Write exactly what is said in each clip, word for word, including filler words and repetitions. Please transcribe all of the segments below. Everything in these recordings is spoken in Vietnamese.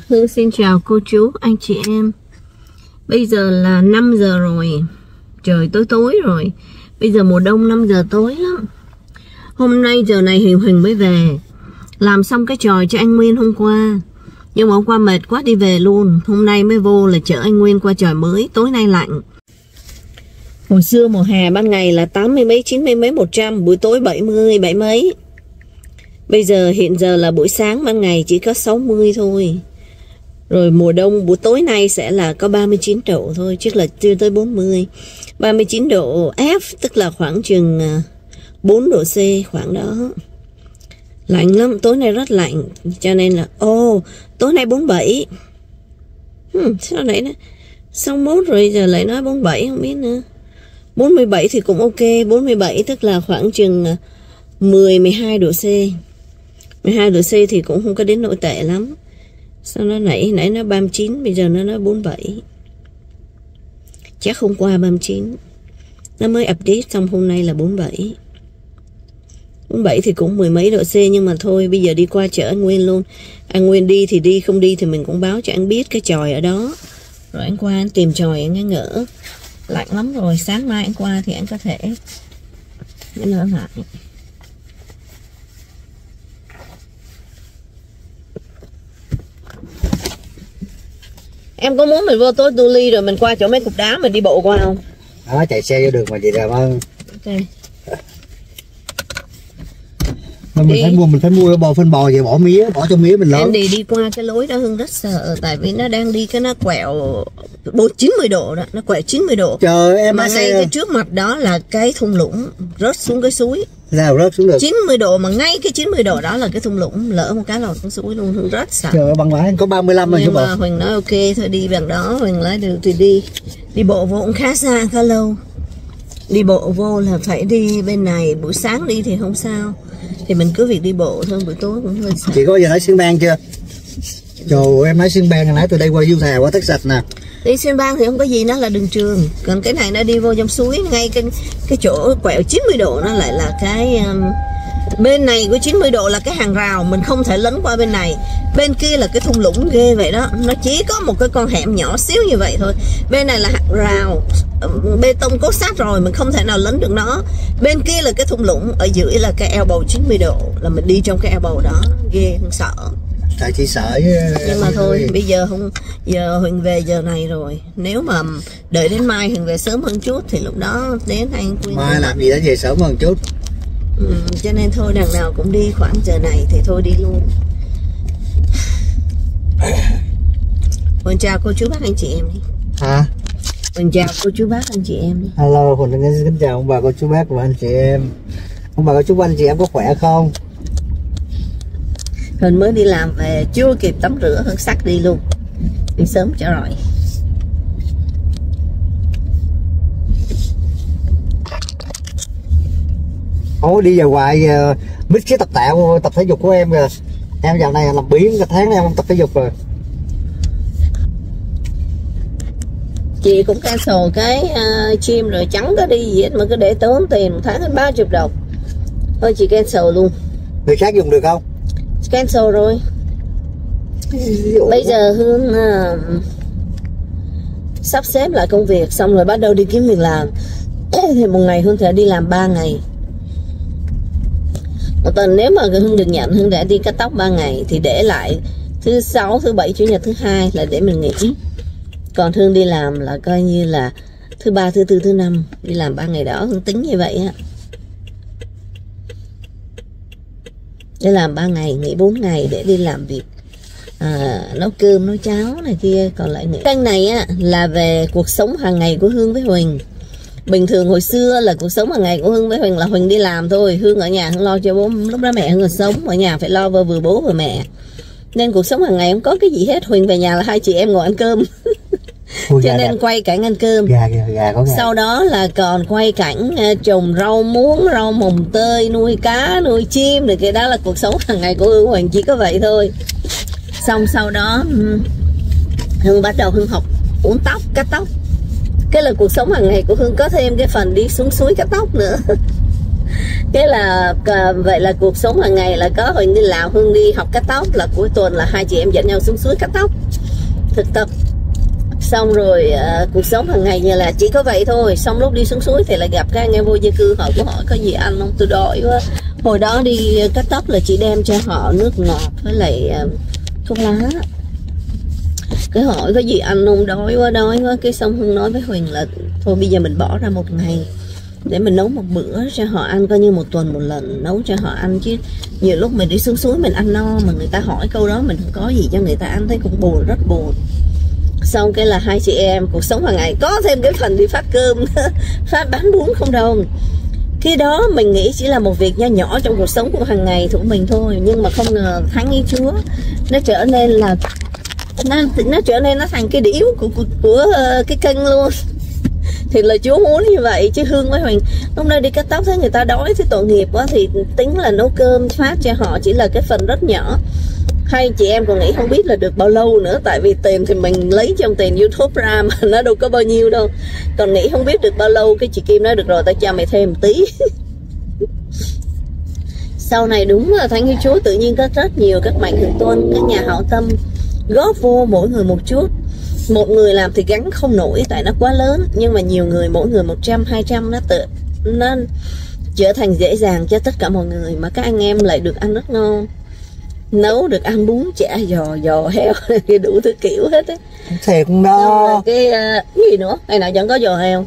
Hương xin chào cô chú, anh chị em. Bây giờ là năm giờ rồi. Trời tối tối rồi. Bây giờ mùa đông năm giờ tối lắm. Hôm nay giờ này Huỳnh Huỳnh mới về. Làm xong cái chòi cho anh Nguyên hôm qua. Nhưng mà hôm qua mệt quá đi về luôn. Hôm nay mới vô là chở anh Nguyên qua chòi mới. Tối nay lạnh. Hồi xưa mùa hè ban ngày là tám mươi mấy, chín mươi mấy, một trăm. Buổi tối bảy mươi, bảy mấy. Bây giờ hiện giờ là buổi sáng ban ngày chỉ có sáu mươi thôi. Rồi mùa đông buổi tối nay sẽ là có ba mươi chín độ thôi, chứ là chưa tới bốn mươi. ba mươi chín độ F tức là khoảng chừng bốn độ C khoảng đó. Lạnh lắm, tối nay rất lạnh. Cho nên là ô oh, tối nay bốn mươi bảy. hmm, Sao nãy đó sáu mươi mốt rồi giờ lại nói bốn mươi bảy không biết nữa. Bốn mươi bảy thì cũng ok. Bốn mươi bảy tức là khoảng chừng mười, mười hai độ C. Mười hai độ C thì cũng không có đến nỗi tệ lắm. Sao nó nãy nãy nó ba mươi chín, bây giờ nó nói bốn mươi bảy. Chắc hôm qua ba mươi chín. Nó mới update xong hôm nay là bốn mươi bảy. bốn mươi bảy thì cũng mười mấy độ C, nhưng mà thôi bây giờ đi qua chợ anh Nguyên luôn. Anh Nguyên đi thì đi, không đi thì mình cũng báo cho anh biết cái chòi ở đó. Rồi anh qua anh tìm chòi anh ấy ngỡ. Lạnh lắm rồi, sáng mai anh qua thì anh có thể anh ở lại. Em có muốn mình vô tối tu ly rồi mình qua chỗ mấy cục đá mình đi bộ qua không? Đó, chạy xe vô đường mà chị đẹp hơn. Ok. Mà mình đi. phải mua mình phải mua bò phân bò vậy, bỏ mía, bỏ cho mía mình lớn. Em đi đi qua cái lối đó Hương rất sợ, tại vì nó đang đi cái nó quẹo chín mươi độ đó, nó quẹo chín mươi độ. Trời em mà ngay cái trước mặt đó là cái thung lũng rớt xuống cái suối. Nào rớt xuống được. chín mươi độ mà ngay cái chín mươi độ đó là cái thung lũng, lỡ một cái lọt xuống suối luôn. Hương rất sợ. Trời ơi, bằng lái có ba mươi lăm rồi chứ mà Huỳnh nói ok thôi đi bằng đó, Huỳnh lái được thì đi. Đi bộ vô cũng khá xa, khá lâu. Đi bộ vô là phải đi bên này, buổi sáng đi thì không sao. Thì mình cứ việc đi bộ thôi, buổi tối cũng hơi sợ. Chị có giờ lái xuyên bang chưa? Trời em lái xuyên bang, lái từ đây qua Du Thà qua Texas nè. Đi xuyên bang thì không có gì, nó là đường trường. Còn cái này nó đi vô trong suối, ngay cái cái chỗ quẹo chín mươi độ nó lại là cái um, bên này của chín mươi độ là cái hàng rào, mình không thể lấn qua bên này. Bên kia là cái thung lũng ghê vậy đó, nó chỉ có một cái con hẻm nhỏ xíu như vậy thôi. Bên này là hàng rào bê tông cốt sát rồi, mình không thể nào lấn được nó. Bên kia là cái thung lũng, ở dưới là cái eo bầu chín mươi độ, là mình đi trong cái eo bầu đó, ghê không sợ. Tại chị sợ chứ. Nhưng mà thôi bây giờ không, giờ Huỳnh về giờ này rồi. Nếu mà đợi đến mai Huỳnh về sớm hơn chút thì lúc đó đến anh Quyên. Mai làm gì đã về sớm hơn chút. Ừ, cho nên thôi đằng nào cũng đi khoảng giờ này thì thôi đi luôn. Huỳnh chào cô chú bác anh chị em đi. Hả? Huỳnh chào cô chú bác anh chị em đi. Hello, Huỳnh xin kính chào ông bà cô chú bác và anh chị em. Ông bà cô chú anh chị em có khỏe không? Huỳnh mới đi làm về chưa kịp tắm rửa, Hương sắc đi luôn. Đi sớm cho rồi. Ôi đi giờ hoài giờ biết cái tập tạo tập thể dục của em rồi. Em dạo này làm biến cả tháng em không tập thể dục rồi. Chị cũng cancel cái uh, gym rồi, chẳng có đi gì hết mà cứ để tốn tiền một tháng hết ba mươi đồng. Thôi chị cancel luôn. Người khác dùng được không? Cancel rồi. Bây giờ Hương uh, sắp xếp lại công việc xong rồi bắt đầu đi kiếm việc làm. Thì một ngày Hương sẽ đi làm ba ngày. Một tuần nếu mà Hương được nhận, Hương đã đi cắt tóc ba ngày thì để lại thứ sáu, thứ bảy, chủ nhật, thứ hai là để mình nghỉ. Còn Hương đi làm là coi như là thứ ba, thứ tư, thứ năm đi làm ba ngày đó. Hương tính như vậy á. Để làm ba ngày, nghỉ bốn ngày để đi làm việc, à, nấu cơm, nấu cháo này kia, còn lại nghỉ. Kênh này á là về cuộc sống hàng ngày của Hương với Huỳnh. Bình thường hồi xưa là cuộc sống hàng ngày của Hương với Huỳnh là Huỳnh đi làm thôi, Hương ở nhà Hương lo cho bố, lúc đó mẹ Hương còn sống, ở nhà phải lo vừa vừa bố vừa mẹ. Nên cuộc sống hàng ngày không có cái gì hết. Huỳnh về nhà là hai chị em ngồi ăn cơm. Ui, cho nên đẹp. Quay cảnh ăn cơm. Gà, gà, gà, có gà. Sau đó là còn quay cảnh uh, trồng rau muống, rau mồng tơi, nuôi cá, nuôi chim. Thì cái đó là cuộc sống hàng ngày của Hương Huỳnh, chỉ có vậy thôi. Xong sau đó Hương bắt đầu Hương học uốn tóc, cắt tóc. Cái là cuộc sống hàng ngày của Hương, có thêm cái phần đi xuống suối cắt tóc nữa. Cái là vậy là cuộc sống hàng ngày là có Huỳnh đi làm, Hương đi học cắt tóc, là cuối tuần là hai chị em dẫn nhau xuống suối cắt tóc thực tập. Xong rồi uh, cuộc sống hàng ngày như là chỉ có vậy thôi. Xong lúc đi xuống suối thì lại gặp các anh em vô gia cư, họ cũng hỏi có gì ăn không, tôi đói quá. Hồi đó đi cắt tóc là chị đem cho họ nước ngọt với lại uh, thuốc lá. Cái hỏi có gì ăn không, đói quá đói quá. Cái xong Hương nói với Huỳnh là thôi bây giờ mình bỏ ra một ngày để mình nấu một bữa cho họ ăn, coi như một tuần một lần nấu cho họ ăn. Chứ nhiều lúc mình đi xuống suối mình ăn no mà người ta hỏi câu đó mình không có gì cho người ta ăn, thấy cũng buồn, rất buồn. Xong cái là hai chị em cuộc sống hàng ngày có thêm cái phần đi phát cơm phát bán bún không đồng. Khi đó mình nghĩ chỉ là một việc nho nhỏ trong cuộc sống của hàng ngày của mình thôi, nhưng mà không ngờ Thánh Ý Chúa nó trở nên là nó, nó trở nên nó thành cái điểu của, của, của uh, cái kênh luôn. Thì là Chúa muốn như vậy. Chứ Hương với Huỳnh lúc nay đi cắt tóc thấy người ta đói thì tội nghiệp quá, thì tính là nấu cơm phát cho họ chỉ là cái phần rất nhỏ. Hai chị em còn nghĩ không biết là được bao lâu nữa, tại vì tiền thì mình lấy trong tiền YouTube ra mà nó đâu có bao nhiêu đâu. Còn nghĩ không biết được bao lâu. Cái chị Kim nói được rồi, tao cho mày thêm một tí. Sau này đúng là Thánh Ý Chúa tự nhiên có rất nhiều các mạnh thường quân, các nhà hảo tâm góp vô mỗi người một chút. Một người làm thì gánh không nổi tại nó quá lớn, nhưng mà nhiều người mỗi người một trăm, hai trăm nó tự nó trở thành dễ dàng cho tất cả mọi người. Mà các anh em lại được ăn rất ngon, nấu được ăn bún chả giò giò heo đủ thứ kiểu hết á. Thiệt đó. Cái uh, gì nữa ngày nào vẫn có giò heo.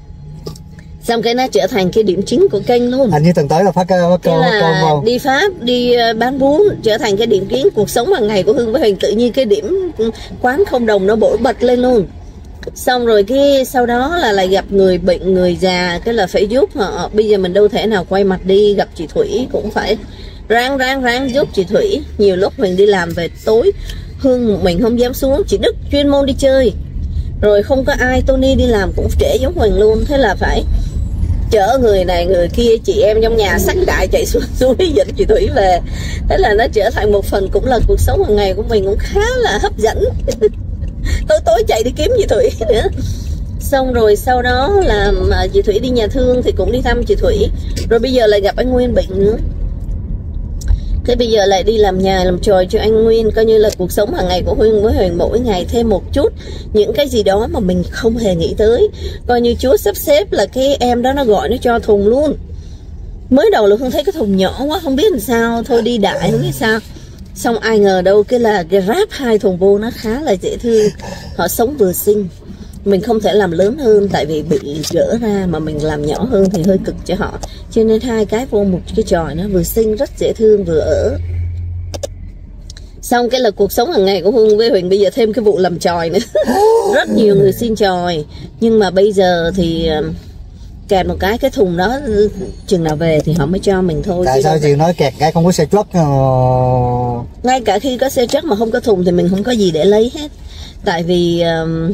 Xong cái nó trở thành cái điểm chính của kênh luôn. Anh như từng tới là phát cơm không? Đi Pháp, đi bán bún trở thành cái điểm kiến cuộc sống hàng ngày của Hương với Huỳnh. Tự nhiên cái điểm quán không đồng nó bổ bật lên luôn. Xong rồi cái sau đó là lại gặp người bệnh, người già, cái là phải giúp họ. Bây giờ mình đâu thể nào quay mặt đi, gặp chị Thủy cũng phải ráng ráng ráng giúp chị Thủy. Nhiều lúc mình đi làm về tối Hương mình không dám xuống, chị Đức chuyên môn đi chơi, rồi không có ai. Tony đi làm cũng trễ giống Huỳnh luôn, thế là phải chở người này người kia, chị em trong nhà xách đại chạy xuống suối dẫn chị Thủy về. Thế là nó trở thành một phần cũng là cuộc sống hàng ngày của mình, cũng khá là hấp dẫn. Tối tối chạy đi kiếm chị Thủy nữa. Xong rồi sau đó là chị Thủy đi nhà thương thì cũng đi thăm chị Thủy. Rồi bây giờ lại gặp anh Nguyên bệnh nữa, thế bây giờ lại đi làm nhà làm tròi cho anh Nguyên. Coi như là cuộc sống hàng ngày của Hương với Huỳnh mỗi ngày thêm một chút những cái gì đó mà mình không hề nghĩ tới. Coi như Chúa sắp xếp là cái em đó nó gọi nó cho thùng luôn. Mới đầu là Hương thấy cái thùng nhỏ quá không biết làm sao, thôi đi đại không biết sao. Xong ai ngờ đâu cái là Grab hai thùng vô nó khá là dễ thương. Họ sống vừa xinh, mình không thể làm lớn hơn tại vì bị gỡ ra, mà mình làm nhỏ hơn thì hơi cực cho họ. Cho nên hai cái vô một cái chòi nó vừa xinh rất dễ thương vừa ở. Xong cái là cuộc sống hàng ngày của Hương với Huỳnh bây giờ thêm cái vụ làm chòi nữa. Rất nhiều người xin chòi, nhưng mà bây giờ thì kẹt một cái cái thùng đó chừng nào về thì họ mới cho mình thôi. Tại sao chị nói kẹt cái không có xe truck? Ngay cả khi có xe truck mà không có thùng thì mình không có gì để lấy hết. Tại vì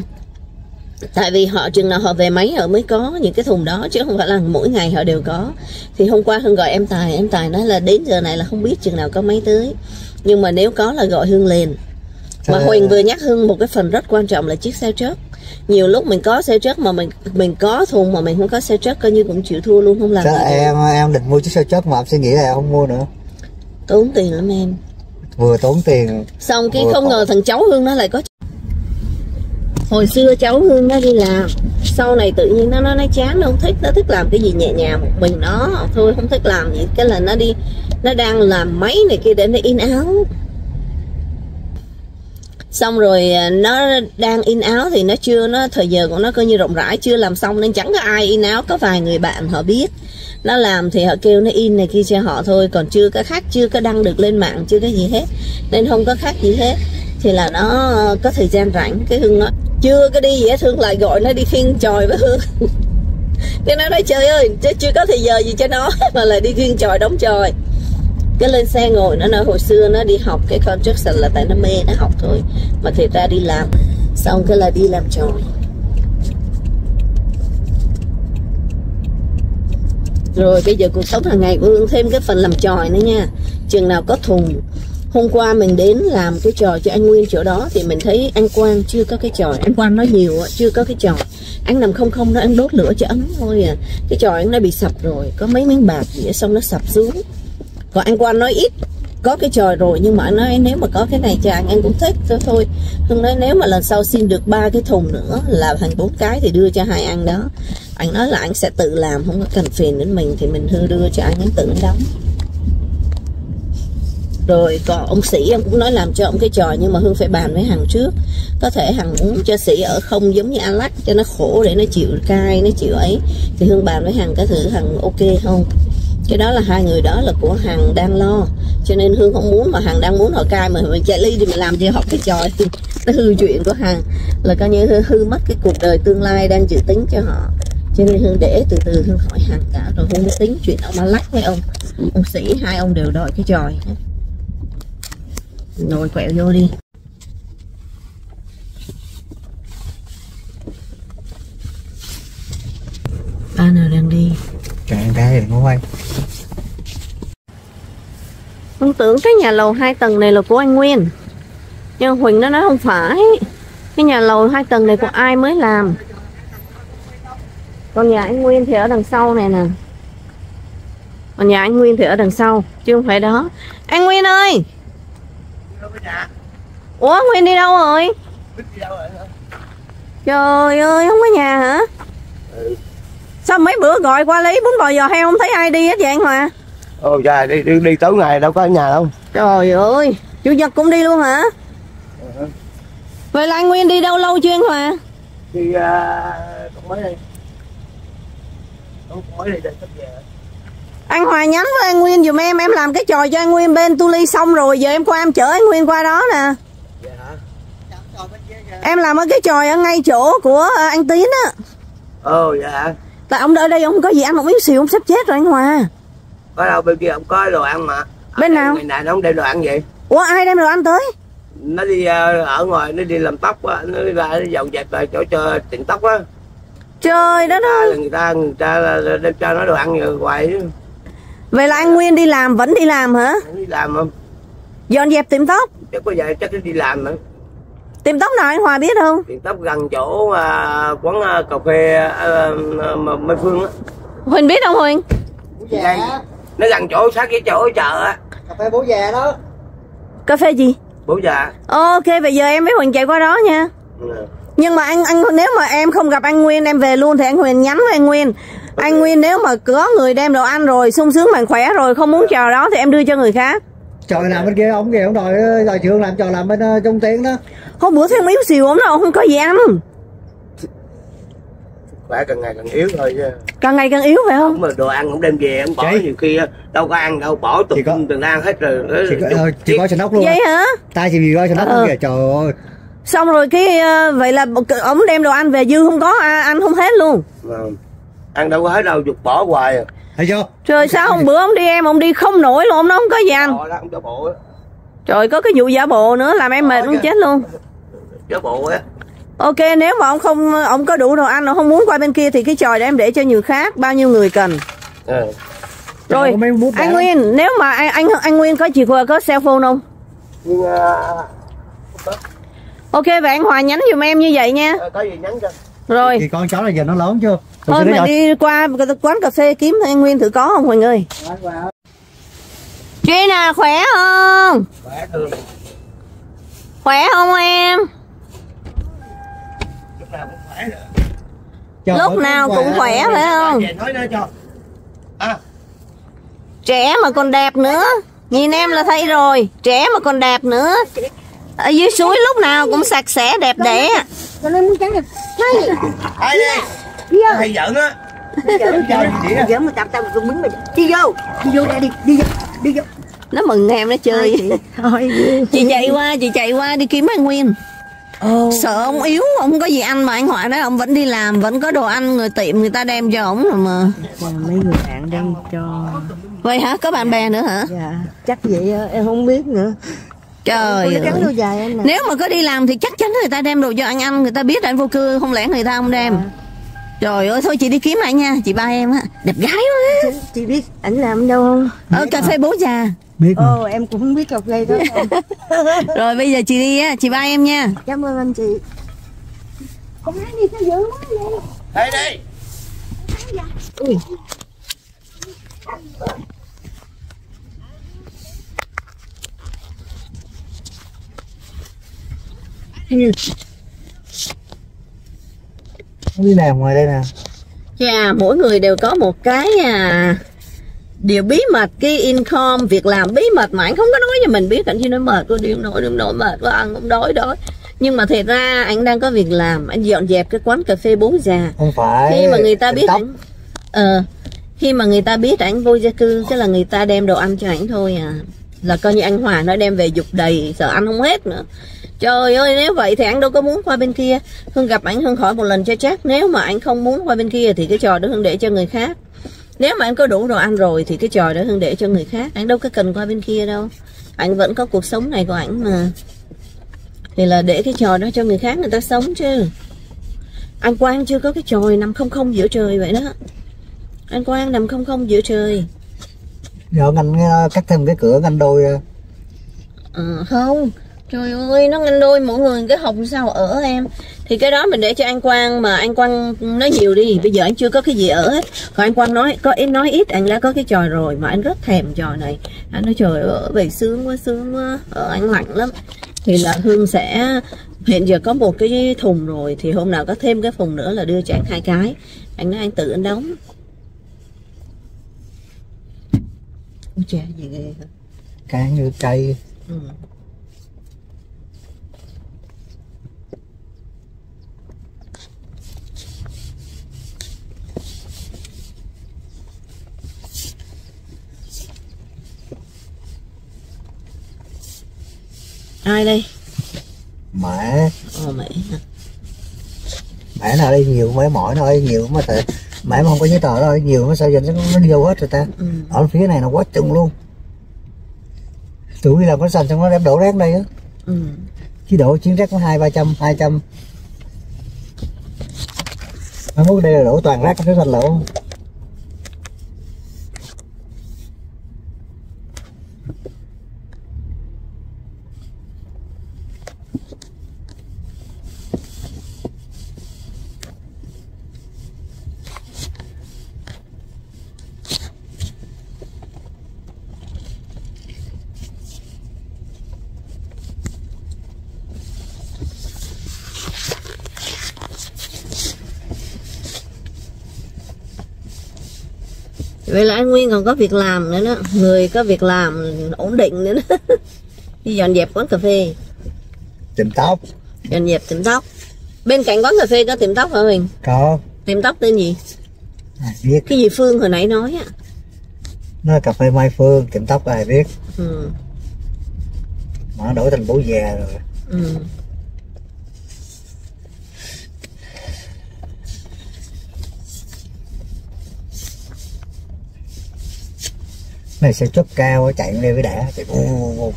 Tại vì họ chừng nào họ về máy họ mới có những cái thùng đó, chứ không phải là mỗi ngày họ đều có. Thì hôm qua Hương gọi em Tài, em Tài nói là đến giờ này là không biết chừng nào có máy tới, nhưng mà nếu có là gọi Hương lên. Mà Huỳnh vừa nhắc Hương một cái phần rất quan trọng là chiếc xe truck. Nhiều lúc mình có xe truck mà mình mình có thùng mà mình không có xe truck, coi như cũng chịu thua luôn, không làm gì. Em em định mua chiếc xe truck mà em suy nghĩ là em không mua nữa. Tốn tiền lắm em. Vừa tốn tiền. Xong cái không ngờ thằng cháu Hương nó lại có. Hồi xưa cháu Hương nó đi làm, sau này tự nhiên nó nó nó chán, nó không thích, nó thích làm cái gì nhẹ nhàng một mình nó thôi, không thích làm gì. Cái là nó đi, nó đang làm máy này kia để nó in áo. Xong rồi nó đang in áo thì nó chưa, nó thời giờ của nó coi như rộng rãi, chưa làm xong nên chẳng có ai in áo. Có vài người bạn họ biết nó làm thì họ kêu nó in này kia cho họ thôi, còn chưa có khách, chưa có đăng được lên mạng, chưa có gì hết, nên không có khách gì hết. Thì là nó có thời gian rảnh, cái Hương nói chưa có đi gì hết, Hương lại gọi nó đi khiêng chòi với Hương. Cái nó nói trời ơi chứ chưa có thời giờ gì cho nó mà lại đi khiêng chòi đóng chòi. Cái lên xe ngồi, nó nói hồi xưa nó đi học cái construction là tại nó mê nó học thôi, mà thiệt ra đi làm. Xong cái là đi làm chòi. Rồi bây giờ cuộc sống hàng ngày của Hương thêm cái phần làm chòi nữa nha. Chừng nào có thùng Hôm qua mình đến làm cái trò cho anh Nguyên chỗ đó thì mình thấy anh Quang chưa có cái chòi. Anh Quang nói nhiều chưa có cái chòi. Anh nằm không không đó, anh đốt lửa cho ấm thôi à. Cái chòi anh đã bị sập rồi, có mấy miếng bạc gì xong nó sập xuống. Còn anh Quang nói ít có cái chòi rồi, nhưng mà anh nói nếu mà có cái này cho anh anh cũng thích thôi thôi. Hưng nói nếu mà lần sau xin được ba cái thùng nữa là thành bốn cái thì đưa cho hai anh đó. Anh nói là anh sẽ tự làm, không có cần phiền đến mình, thì mình Hưng đưa cho anh, anh tự anh đóng. Rồi còn ông Sĩ em cũng nói làm cho ông cái trò, nhưng mà Hương phải bàn với Hằng trước. Có thể Hằng muốn cho Sĩ ở không giống như Alex cho nó khổ để nó chịu cai, nó chịu ấy, thì Hương bàn với Hằng cái thử Hằng ok không. Cái đó là hai người đó là của Hằng đang lo, cho nên Hương không muốn, mà Hằng đang muốn họ cai mà mình chạy ly thì mình làm gì họ cái trò thì nó hư chuyện của Hằng, là coi như hư, hư mất cái cuộc đời tương lai đang dự tính cho họ. Cho nên Hương để từ từ Hương hỏi Hằng cả rồi Hương mới tính chuyện ông Alex với ông ông Sĩ, hai ông đều đòi cái tròi. Rồi quẹo vô đi. Ba nào đang đi? Trời em cái đừng có quay. Hương tưởng cái nhà lầu hai tầng này là của anh Nguyên, nhưng Huỳnh nó nói không phải. Cái nhà lầu hai tầng này của ai mới làm. Còn nhà anh Nguyên thì ở đằng sau này nè. Còn nhà anh Nguyên thì ở đằng sau, chứ không phải đó. Anh Nguyên ơi! Ủa Nguyên đi đâu rồi? Trời ơi, không có nhà hả? Ừ. Sao mấy bữa gọi qua lấy bún bò giò heo không thấy ai đi hết vậy anh Hòa? Ồ trời, đi, đi, đi tối ngày đâu có ở nhà đâu. Trời ơi, chủ nhật cũng đi luôn hả? Ừ. Vậy là anh Nguyên đi đâu lâu chưa anh Hòa? Đi uh, cũng mới đây. Cũng mới đây, sắp về. Anh Hòa nhắn với anh Nguyên dùm em, em làm cái trò cho anh Nguyên bên tu ly xong rồi, giờ em qua em chở anh Nguyên qua đó nè. Dạ hả? Em làm ở cái tròi ở ngay chỗ của anh Tín á. Ồ dạ hả? Là ông ở đây ông có gì ăn, ông yếu xìu ông sắp chết rồi anh Hòa. Có đâu, bên kia không có đồ ăn mà. Ở bên nào? Ngày này nó không đem đồ ăn vậy. Ủa ai đem đồ ăn tới? Nó đi uh, ở ngoài, nó đi làm tóc á, nó đi ra nó dọn dẹp lại chỗ cho tiệm tóc á. Trời đất ơi. Người ta người ta đem cho nó đồ ăn rồi hoài. Vậy là anh Nguyên đi làm, vẫn đi làm hả? Đi làm không? Dọn dẹp tiệm tóc? Chắc có vậy, chắc đi làm nữa. Tiệm tóc nào anh Hòa biết không? Tiệm tóc gần chỗ uh, quán uh, cà phê uh, Mai Phương á. Huỳnh biết không Huỳnh? Dạ. Nó gần chỗ sát cái chỗ chợ á. Cà phê bố già đó. Cà phê gì? Bố già. Ok, bây giờ em với Huỳnh chạy qua đó nha. Ừ. Nhưng mà anh anh nếu mà em không gặp anh Nguyên em về luôn thì anh Huỳnh nhắn với anh Nguyên. Anh Nguyên nếu mà có người đem đồ ăn rồi, sung sướng mạnh khỏe rồi, không muốn chờ đó thì em đưa cho người khác. Trời làm bên kia ông kìa, ông đòi đòi trường làm trò làm bên uh, Trung Tiến đó. Hôm bữa thấy ông yếu xìu ông đâu, không có gì ăn. Khỏe càng ngày càng yếu thôi chứ. Càng ngày càng yếu phải không? Mà đồ ăn không đem về, ông bỏ. Chị? Nhiều khi đâu có ăn đâu, bỏ tụt từng ăn hết rồi. Chị có, uh, chị có sành ốc luôn. Vậy hả? Tay chị bị coi sành ốc ờ. kìa, trời ơi. Xong rồi cái uh, vậy là ông đem đồ ăn về dư không có, ăn không hết luôn. À, ăn đâu có hết đâu, dục bỏ hoài à. Thấy chưa? Trời sao hôm bữa ông đi em, ông đi không nổi luôn, ông nó không có gì ăn. Đó, không cho bộ. Trời có cái vụ giả bộ nữa làm em mệt muốn chết luôn. Giả bộ á. Ok, nếu mà ông không ông có đủ đồ ăn, ông không muốn qua bên kia thì cái tròi để em để cho người khác, bao nhiêu người cần. Ừ. Rồi, anh Nguyên, nếu mà anh anh anh Nguyên có chìa khóa, có cell phone không? Nhưng, uh, ok, vậy anh Hòa nhắn giùm em như vậy nha. À, có gì nhắn cho. Rồi. Thì con cháu này giờ nó lớn chưa? Thôi mình đi qua quán cà phê kiếm anh Nguyên thử có không Huỳnh ơi. Chị nào khỏe không? Khỏe thường. Khỏe không em? Lúc nào cũng khỏe rồi. Trời lúc nào cũng khỏe phải không? Nói nữa cho. À. Trẻ mà còn đẹp nữa. Nhìn em là thấy rồi, trẻ mà còn đẹp nữa. Ở dưới suối lúc nào cũng sạch sẽ đẹp đẽ. Cho nên muốn trắng đẹp. Hay. Ai đi? Hay giỡn á. Giỡn mà tạm tạm cũng đứng mà đi vô. Đi vô đây đi, đi vô. Đi vô. Nó mừng em nó chơi. Thôi. Chị chạy qua, chị chạy qua đi kiếm anh Nguyên. Oh. Sợ ông yếu, ông không có gì ăn mà anh Hoài nói ông vẫn đi làm, vẫn có đồ ăn, người tiệm người ta đem cho ông rồi mà. Còn mấy người bạn đem cho. Vậy hả? Có bạn bè nữa hả? Dạ, chắc vậy em không biết nữa. Trời ơi. Dài anh nè. Nếu mà có đi làm thì chắc chắn người ta đem đồ cho anh ăn, người ta biết anh vô cư, không lẽ người ta không đem. À. Trời ơi, thôi chị đi kiếm lại nha, chị ba em á, đẹp gái quá. Chị, chị biết ảnh làm đâu không? Ở cà phê Bố Già. Biết mà. Ồ, em cũng không biết cà phê đó. Rồi bây giờ chị đi á, chị bye em nha. Cảm ơn anh chị. Con gái đi sao dữ quá vậy? Đây đi. Ui. Đi làm ngoài đây nè. Chà, mỗi người đều có một cái à, điều bí mật, cái income, việc làm bí mật mà anh không có nói cho mình biết. Anh chỉ nói mệt quá, đi không nổi, đi không nổi, mệt quá, ăn không đói đói. Nhưng mà thật ra anh đang có việc làm, anh dọn dẹp cái quán cà phê Bố Già. Không phải. Khi mà người ta biết tóc. anh, ờ, khi mà người ta biết anh vô gia cư, tức là người ta đem đồ ăn cho anh thôi à. Là coi như anh Hòa nó đem về dục đầy, sợ ăn không hết nữa. Trời ơi, nếu vậy thì anh đâu có muốn qua bên kia. Hương gặp anh Hương hỏi một lần cho chắc. Nếu mà anh không muốn qua bên kia thì cái trò đó Hương để cho người khác. Nếu mà anh có đủ đồ ăn rồi thì cái trò đó Hương để cho người khác. Anh đâu có cần qua bên kia đâu. Anh vẫn có cuộc sống này của anh mà. Thì là để cái trò đó cho người khác người ta sống chứ. Anh Quang chưa có cái tròi nằm không không giữa trời vậy đó. Anh Quang nằm không không giữa trời. Giờ anh cắt thêm cái cửa ngăn đôi. Ờ, không. Trời ơi, nó ngăn đôi mỗi người cái hồng sao ở em. Thì cái đó mình để cho anh Quang, mà anh Quang nói nhiều đi. Bây giờ anh chưa có cái gì ở hết. Còn anh Quang nói có em nói ít, anh đã có cái tròi rồi. Mà anh rất thèm tròi này. Anh nói trời ơi, ở về sướng quá, sướng quá. Ở anh lạnh lắm. Thì là Hương sẽ hiện giờ có một cái thùng rồi. Thì hôm nào có thêm cái thùng nữa là đưa cho anh hai cái. Anh nói anh tự anh đóng. Ôi chà, gì ghê hả? Cá như cây. Ừ. Ai đây? Mẹ. Ồ mẹ. Mẹ nào đây nhiều, mẹ mỏi nó ơi nhiều mà tại mẹ mà không có giấy tờ đâu nhiều mà sao giờ nó, nó đi vô hết rồi ta. Ừ. Ở phía này nó quá chừng luôn. Tụi đi làm cái sành xong nó đem đổ rác đây á. Ừ. Chứ đổ chuyến rác có hai ba trăm hai trăm. Nó muốn đây là đổ toàn rác cái sành lỗ. Vậy là anh Nguyên còn có việc làm nữa đó. Người có việc làm ổn định nữa đó. Đi dọn dẹp quán cà phê. Tiệm tóc. Dọn dẹp tiệm tóc. Bên cạnh quán cà phê có tiệm tóc hả mình? Có. Tiệm tóc tên gì? À, biết. Cái gì Phương hồi nãy nói á. Nó là cà phê Mai Phương, tiệm tóc ai biết. Ừ. Mà nó đổi thành Bố Già rồi. Ừ. Này sẽ chốt cao chạy lên với đã chạy ô, ô, ô.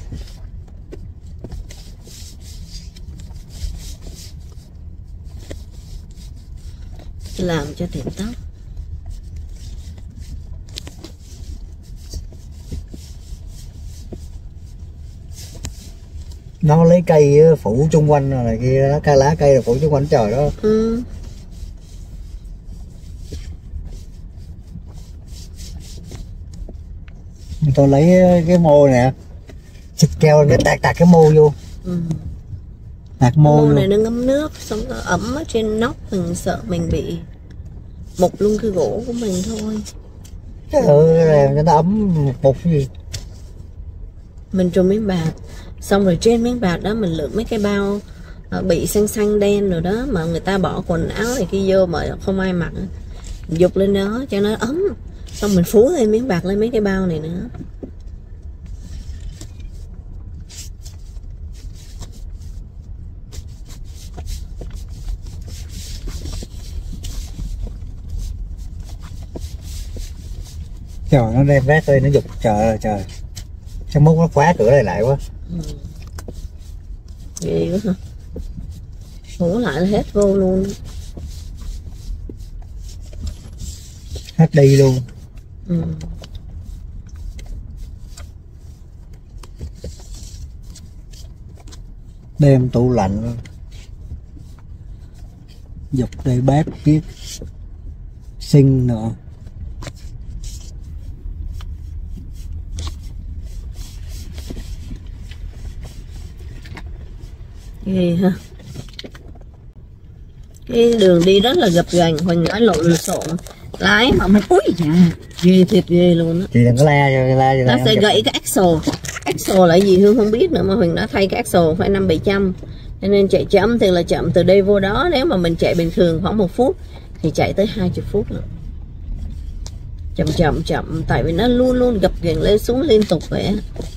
Làm cho tiệm tóc. Nó lấy cây phủ chung quanh rồi này kia đó, cây lá cây là phủ chung quanh trời đó. Ừ. Tôi lấy cái mô nè, xịt keo để tạt tạt cái mô vô. Ừ. Tạt mô, Mô vô. này nó ngấm nước, xong nó ẩm ở trên nóc, mình sợ mình bị mục luôn cái gỗ của mình thôi. Ừ, làm cho nó ấm một cái gì. Mình trùm miếng bạt, xong rồi trên miếng bạt đó mình lượm mấy cái bao bị xanh xanh đen rồi đó, mà người ta bỏ quần áo này kia vô mà không ai mặc, dục lên đó cho nó ấm, xong mình phủ thêm miếng bạc lên mấy cái bao này nữa. Trời, nó đem rác lên nó dục trời ơi trời. Chắc mốt nó khóa cửa này lại quá. Ừ. Ghê quá hả? Phủ lại là hết vô luôn. Hết đi luôn. Ừ. Đem tủ lạnh dục đây bếp chiếc sinh nữa. Ghê ha. Cái đường đi rất là gập ghềnh, Huỳnh nói lộn xộn, lái mà mới úi dạ, ghê thiệt ghê luôn á. Chị đừng có la cho la cho nó sẽ gãy cái axle. Axle là gì Hương không biết nữa, mà Huỳnh đã thay cái axle phải năm bảy trăm, cho nên chạy chậm thì là chậm từ đây vô đó. Nếu mà mình chạy bình thường khoảng một phút thì chạy tới hai mươi phút nữa. Chậm chậm chậm, tại vì nó luôn luôn gập ghềnh lên xuống liên tục vậy.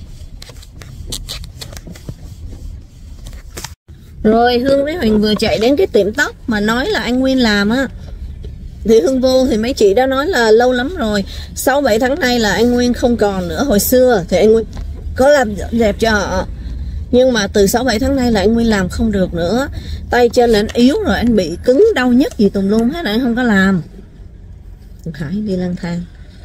Rồi Hương với Huỳnh vừa chạy đến cái tiệm tóc mà nói là anh Nguyên làm á. Thì Hương vô thì mấy chị đã nói là lâu lắm rồi, sáu bảy tháng nay là anh Nguyên không còn nữa. Hồi xưa thì anh Nguyên có làm đẹp cho họ, nhưng mà từ sáu bảy tháng nay là anh Nguyên làm không được nữa. Tay chân là anh yếu rồi, anh bị cứng đau nhức gì tùm lum hết, anh không có làm. Khải đi lang thang.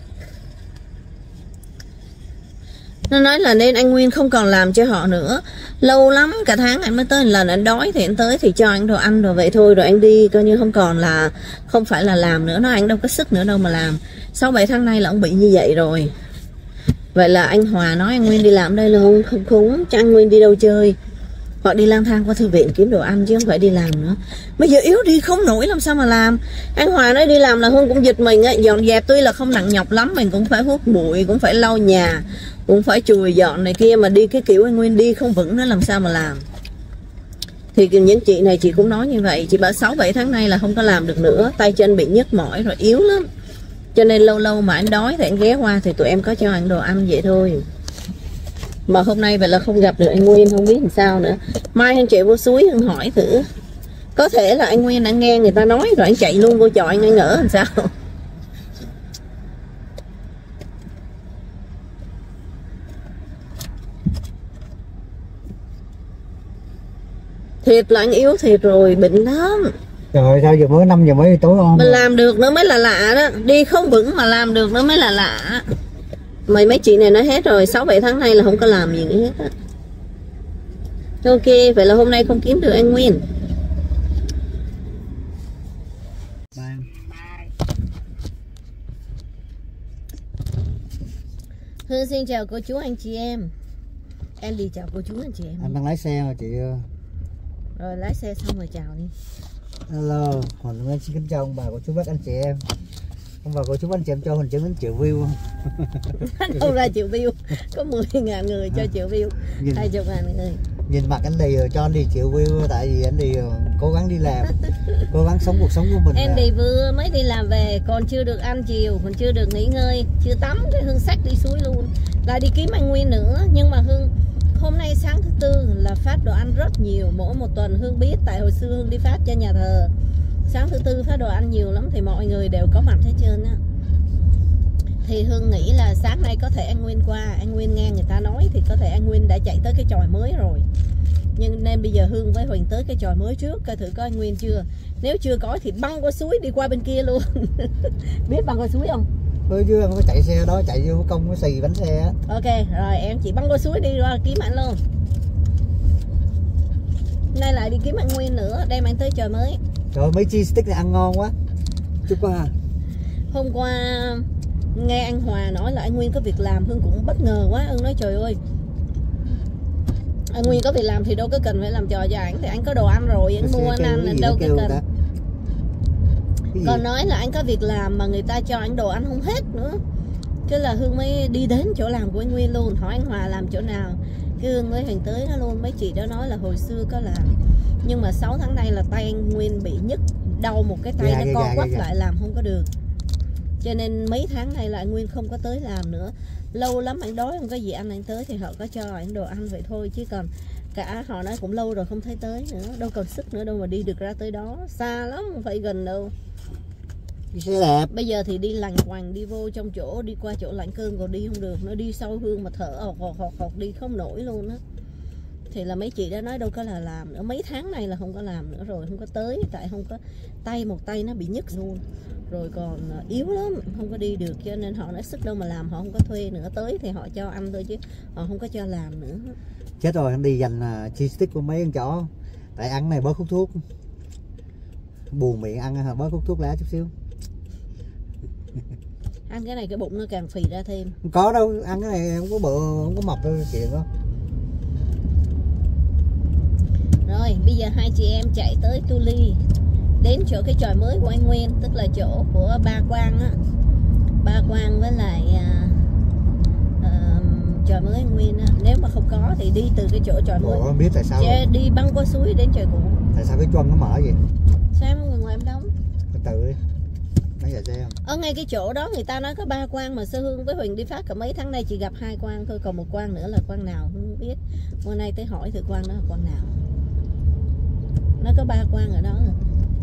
Nó nói là nên anh Nguyên không còn làm cho họ nữa. Lâu lắm, cả tháng anh mới tới một lần, anh đói thì anh tới thì cho anh đồ ăn rồi vậy thôi. Rồi anh đi coi như không còn là, không phải là làm nữa. Nó anh đâu có sức nữa đâu mà làm. Sau bảy tháng nay là ông bị như vậy rồi. Vậy là anh Hòa nói anh Nguyên đi làm đây luôn. Không khúng, cho anh Nguyên đi đâu chơi. Hoặc đi lang thang qua thư viện kiếm đồ ăn chứ không phải đi làm nữa. Bây giờ yếu đi không nổi làm sao mà làm. Anh Hòa nói đi làm là Hương cũng giật mình ấy. Dọn dẹp tuy là không nặng nhọc lắm, mình cũng phải hút bụi, cũng phải lau nhà, cũng phải chùi dọn này kia, mà đi cái kiểu anh Nguyên đi không vững nữa làm sao mà làm. Thì những chị này chị cũng nói như vậy. Chị bảo sáu bảy tháng nay là không có làm được nữa, tay chân bị nhức mỏi rồi, yếu lắm. Cho nên lâu lâu mà anh đói thì anh ghé qua thì tụi em có cho anh đồ ăn vậy thôi. Mà hôm nay vậy là không gặp được anh Nguyên, không biết làm sao nữa. Mai anh chạy vô suối anh hỏi thử. Có thể là anh Nguyên đã nghe người ta nói rồi anh chạy luôn vô chọi anh ngỡ làm sao. Thiệt là anh yếu thiệt rồi, bệnh lắm. Trời sao giờ mới năm giờ mới tối không? Mình làm được nữa mới là lạ đó. Đi không vững mà làm được nữa mới là lạ. Mấy mấy chị này nói hết rồi, sáu bảy tháng nay là không có làm gì nữa hết á. Ok, vậy là hôm nay không kiếm được anh Nguyên. Hương xin chào cô chú anh chị em. Em đi chào cô chú anh chị em. Anh đang lái xe mà chị. Rồi lái xe xong rồi chào đi. Hello, Huỳnh Nguyên xin kính chào ông bà cô chú bác anh chị em. Ông bà cô chú anh chị em cho Huỳnh chứng đến triệu view không? Đâu ra triệu view, có mười ngàn người cho triệu view, hai mươi ngàn người. Nhìn mặt anh đi cho anh đi triệu view, tại vì anh đi cố gắng đi làm, cố gắng sống cuộc sống của mình. Em đi vừa mới đi làm về, còn chưa được ăn chiều, còn chưa được nghỉ ngơi, chưa tắm, cái Hương xách đi suối luôn. Lại đi kiếm anh Nguyên nữa, nhưng mà Hương hôm nay sáng thứ tư là phát đồ ăn rất nhiều, mỗi một tuần Hương biết, tại hồi xưa Hương đi phát cho nhà thờ. Sáng thứ tư phát đồ ăn nhiều lắm thì mọi người đều có mặt hết trơn á. Thì Hương nghĩ là sáng nay có thể anh Nguyên qua, anh Nguyên nghe người ta nói thì có thể anh Nguyên đã chạy tới cái chòi mới rồi. Nhưng nên bây giờ Hương với Huỳnh tới cái chòi mới trước, coi thử có anh Nguyên chưa. Nếu chưa có thì băng qua suối đi qua bên kia luôn. Biết băng qua suối không? Tôi chưa có chạy xe đó, chạy vô công cái xì bánh xe. Ok, rồi em chỉ băng qua suối đi ra kiếm anh luôn. Nay lại đi kiếm anh Nguyên nữa, đem anh tới chòi mới. Trời, mấy cheese stick này ăn ngon quá. Chút qua. Hôm qua nghe anh Hòa nói là anh Nguyên có việc làm, Hương cũng bất ngờ quá. Hương nói trời ơi, anh Nguyên có việc làm thì đâu có cần phải làm trò cho ảnh, thì anh có đồ ăn rồi, anh mua anh ăn, anh đâu có cần. Còn nói là anh có việc làm mà người ta cho anh đồ ăn không hết nữa. Cái là Hương mới đi đến chỗ làm của anh Nguyên luôn, hỏi anh Hòa làm chỗ nào. Cái Hương mới hành tới đó luôn. Mấy chị đó nói là hồi xưa có làm, nhưng mà sáu tháng nay là tay anh Nguyên bị nhức đau một cái tay, dạ, nó co dạ, quắp dạ, lại làm không có được. Cho nên mấy tháng nay là anh Nguyên không có tới làm nữa. Lâu lắm anh đói không có gì ăn anh tới thì họ có cho anh đồ ăn vậy thôi, chứ còn cả họ nói cũng lâu rồi không thấy tới nữa, đâu còn sức nữa đâu mà đi được ra tới đó, xa lắm không phải gần đâu. Đi xe đẹp. Bây giờ thì đi lành quành, đi vô trong chỗ, đi qua chỗ Lạnh Cơn còn đi không được, nó đi sau Hương mà thở ọc ọc ọc ọc đi không nổi luôn á. thì là mấy chị đã nói đâu có là làm nữa, mấy tháng này là không có làm nữa rồi, không có tới, tại không có tay, một tay nó bị nhức luôn rồi, còn yếu lắm không có đi được, cho nên họ nói sức đâu mà làm, họ không có thuê nữa, tới thì họ cho ăn thôi chứ họ không có cho làm nữa. Chết rồi, anh đi dành cheese stick của mấy con chó, tại ăn này bớt hút thuốc, buồn miệng ăn bớt hút thuốc lá chút xíu. Ăn cái này cái bụng nó càng phì ra thêm. Không có đâu, ăn cái này không có bự, không có mập đâu chuyện đó. Rồi bây giờ hai chị em chạy tới Tu Ly, đến chỗ cái chòi mới của anh Nguyên, tức là chỗ của ba Quang á, ba Quang với lại uh, uh, chòi mới anh Nguyên á. Nếu mà không có thì đi từ cái chỗ chòi mới. Ủa, không biết tại sao Chê, đi băng qua suối đến chòi cũ. Tại sao cái chuông nó mở vậy? Sao em không ngoài em đóng? Từ từ đi, mấy giờ xem. Ở ngay cái chỗ đó người ta nói có ba Quang, mà Sơ Hương với Huỳnh đi phát cả mấy tháng nay chỉ gặp hai Quang thôi, còn một Quang nữa là Quang nào không biết. Hôm nay tới hỏi thử Quang đó là Quang nào. Nó có ba Quang ở đó rồi.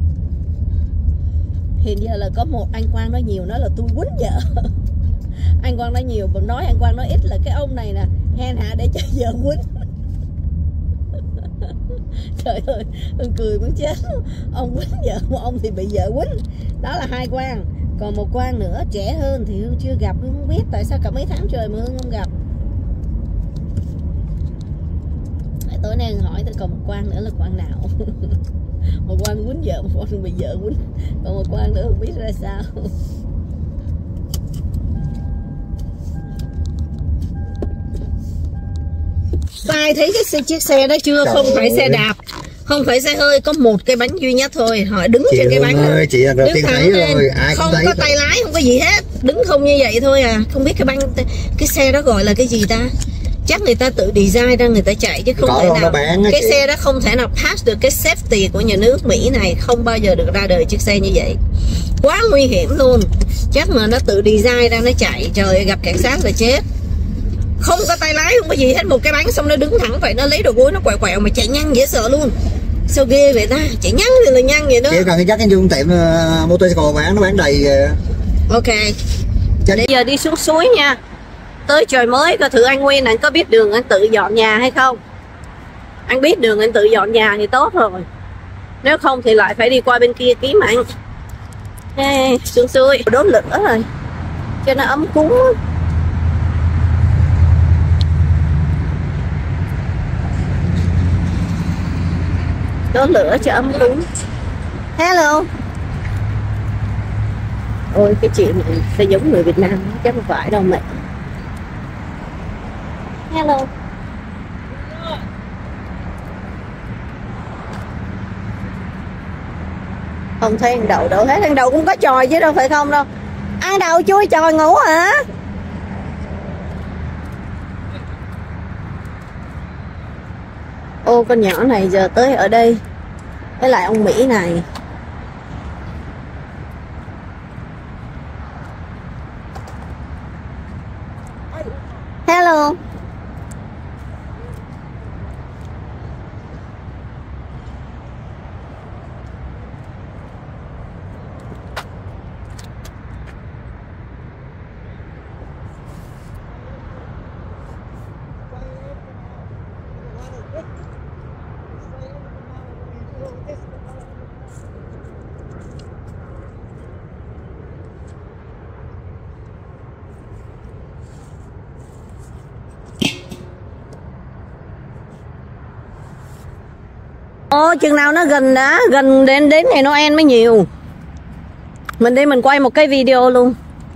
Hiện giờ là có một anh Quang nói nhiều, nói là tôi quýnh vợ. Anh Quang nói nhiều, còn nói anh Quang nói ít là cái ông này nè hèn hạ để cho vợ quýnh. Trời ơi, ông cười muốn chết. Ông quýnh vợ, một ông thì bị vợ quýnh. Đó là hai Quang. Còn một Quang nữa trẻ hơn thì Hương chưa gặp, Hương không biết tại sao cả mấy tháng trời mà Hương không gặp. Tối nay hỏi tôi còn một Quang nữa là Quang nào. Một Quang quýnh vợ, một Quang bị vợ quýnh, còn một Quang nữa không biết ra sao. Ai thấy cái chiếc xe đó chưa? Trời không ơi. Phải xe đạp, không phải xe hơi, có một cái bánh duy nhất thôi. Họ đứng chị trên cái bánh ơi, chị là đầu tiên thấy rồi, ai không thấy có tay lái, không có gì hết, đứng không như vậy thôi à. Không biết cái bánh, cái xe đó gọi là cái gì ta? Chắc người ta tự design ra người ta chạy chứ không thể nào cái chị. Xe đó không thể nào pass được cái safety của nhà nước Mỹ này, không bao giờ được ra đời chiếc xe như vậy, quá nguy hiểm luôn. Chắc mà nó tự design ra nó chạy, trời gặp cảnh sát là chết. Không có tay lái, không có gì hết, một cái bánh xong nó đứng thẳng vậy, nó lấy đầu gối nó quẹo quẹo mà chạy nhanh dễ sợ luôn. Sao ghê vậy ta, chạy nhanh thì là nhanh vậy đó. Chỉ cần dắt cái vô tiệm uh, motorcycle bán, nó bán đầy. Uh... Ok. Bây giờ đi xuống suối nha. Tới trời mới coi thử anh Nguyên anh có biết đường anh tự dọn nhà hay không. Anh biết đường anh tự dọn nhà thì tốt rồi, nếu không thì lại phải đi qua bên kia kiếm anh. Hey, xuống suối đốt lửa rồi cho nó ấm cúng. Đốt lửa cho ấm cúng. Hello. Ôi cái chuyện này sẽ giống người Việt Nam chắc không phải đâu mẹ. Hello. Không thấy anh Đậu đâu hết, anh Đậu cũng có tròi chứ đâu phải không đâu. Anh Đậu chui tròi ngủ hả? Ô con nhỏ này giờ tới ở đây với lại ông Mỹ này. Hello. Ồ, chừng nào nó gần đã, gần đến đến ngày Noel mới nhiều. Mình đi mình quay một cái video luôn.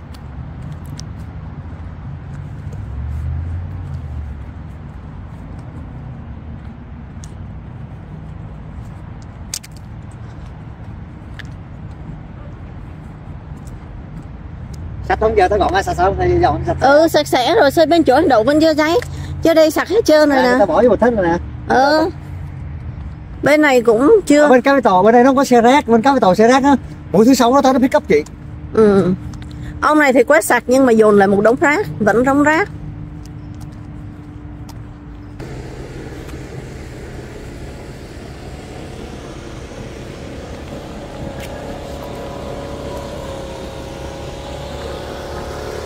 Sạch không, giờ tao gọn ra sạch không? Thì dọn sạch. Ừ, sạch sẽ rồi, xây bên chỗ anh Đậu bên chưa giấy. Chứ đây sạch hết trơn rồi nè. Tao bỏ vô một thất rồi nè. Ừ. Bên này cũng chưa. Ở bên cái tàu bên đây nó có xe rác, bên cái tàu xe rác á. Mỗi thứ sáu nó tới nó pick up chị. Ừ. Ông này thì quét sạch nhưng mà dồn lại một đống rác, vẫn đống rác.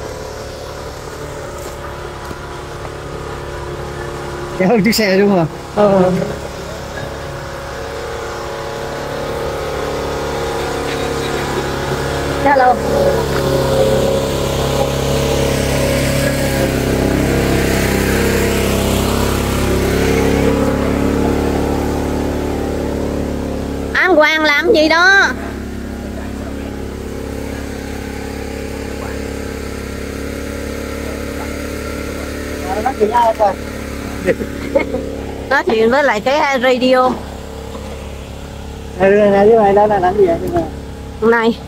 Trẻ hơn chiếc xe đúng không? Ờ. Hello. Anh Quang làm gì đó? Nói chuyện với lại cái radio này này với mày đó là làm gì vậy này.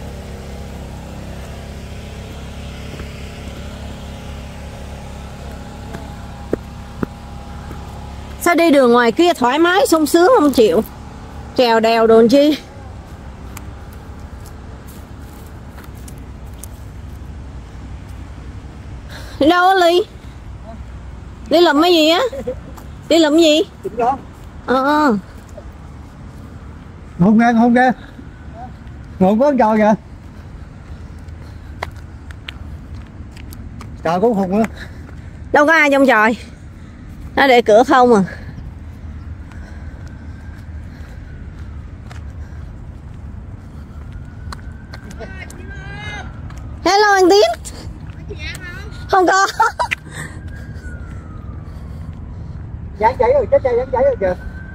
Sao đi đường ngoài kia thoải mái sung sướng không chịu trèo đèo đồn chi. Đi đâu á Ly? Đi làm cái gì á? Đi làm cái gì? Ờ. Hùng kìa, hùng kìa. Hùng có con trò kìa. Trời cũng hùng nữa. Đâu có ai trong trời. Nó để cửa không à. Hello anh Tiến. Không có. Dán cháy rồi, chết cháy dán cháy rồi kìa.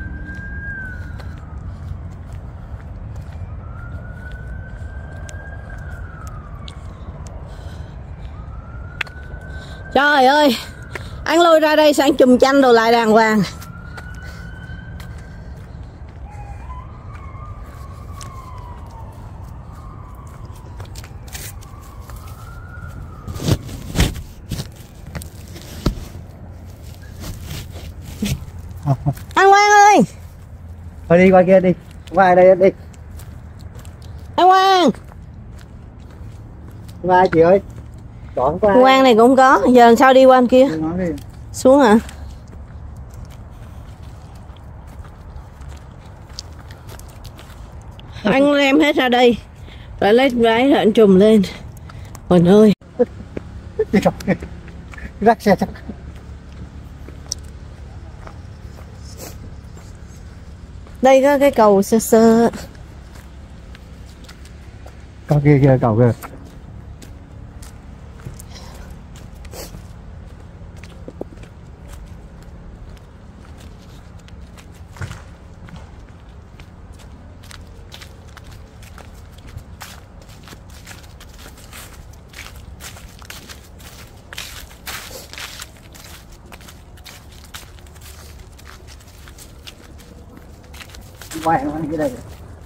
Trời ơi, anh lôi ra đây sang chùm chanh đồ lại đàng hoàng. Anh Quang ơi. Thôi đi qua kia đi, qua đây đi. Anh Quang. Qua chị ơi. Chọn qua. Quang này cũng có, giờ làm sao đi qua bên kia? Xuống hả? Anh em hết ra đây, rồi lấy váy rồi anh trùm lên. Trời ơi. Rắc xe chắc. Đây có cái cầu sơ sơ. Cầu kia kìa, cầu kìa. Quay nó cái đây.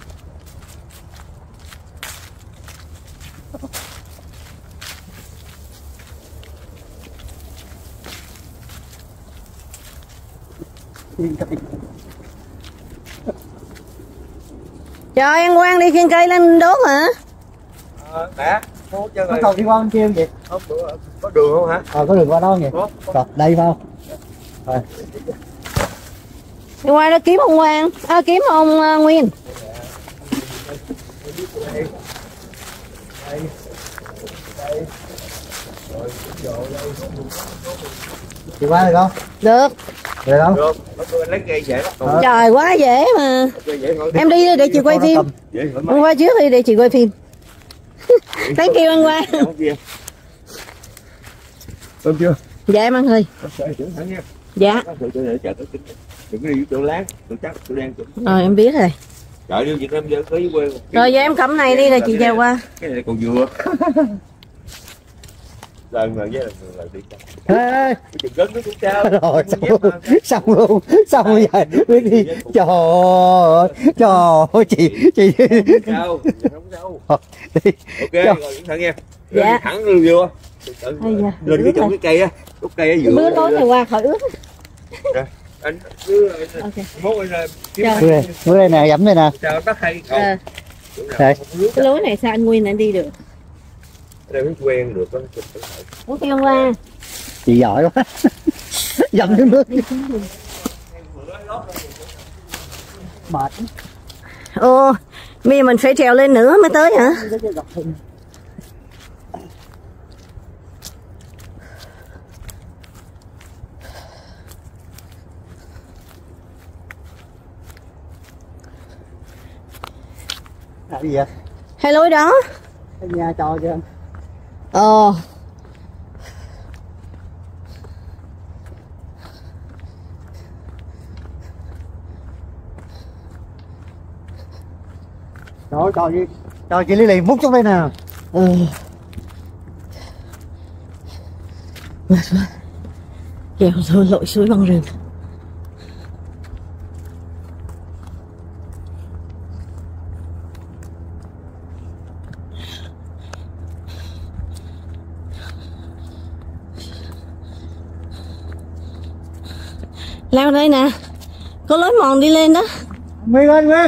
Trời, anh Quang đi khiêng cây lên đốt hả? Ờ, mẹ, không chơi Có cầu đi qua bên kia không vậy? Không, có đường không hả? Ờ, có đường qua đó không vậy? Có, có. Rồi, đây phải không? Rồi. Đi qua đó kiếm ông Quang, à, kiếm ông uh, Nguyên. Chị qua được không? Được. Được không? Được, tôi lấy cây dễ lắm. Ờ. Trời, quá dễ mà. Em đi để chị quay phim. Anh qua trước đi để chị quay phim. Thank you anh Quang. Cơm chưa? Dạ em ăn thôi. Dạ. Đừng có đi chỗ láng, chỗ chắc, chỗ đen, chỗ... Rồi em biết rồi. Trời đi Việt Nam giờ có dưới quê. Rồi giờ em cầm này đi rồi chị chèo qua. Cái này còn dừa. Lần lần với lần lần đi. Ê, Chừng gấn nó cũng sao. rồi xong luôn, xong luôn, xong rồi vậy biết đi. Trời ơi, trời ơi chị chị Sao? Không sao. đi. Ok, rồi cẩn thận nha. Dạ. Thẳng luôn vô. Lên cái chỗ cái cây á, gốc cây á dừa. Bước lối này qua khỏi ướt. Rồi, anh cứ Ok. mốt anh ra kiếm Bước đây, bước đây nè, dẫm đây nè. sao bắt hay cầu. Ờ. Đây. Cái lối này sao anh Nguyên anh đi được? Đây mới quen được đó. Muốn kêu qua. Chị giỏi quá. Dẫm xuống nước. Mệt. Ồ, bây giờ mình phải trèo lên nữa mới tới hả? Là gì vậy? Hay lối đó? Cái nhà trò chưa? Ờ. Trời ơi, trò gì? Trò chị Lý Lì múc xuống đây nè. Ừ. Mệt quá. Kéo rồi lội suối băng rừng. Leo đây nè, có lối mòn đi lên đó. Nguyên ơi, Nguyên.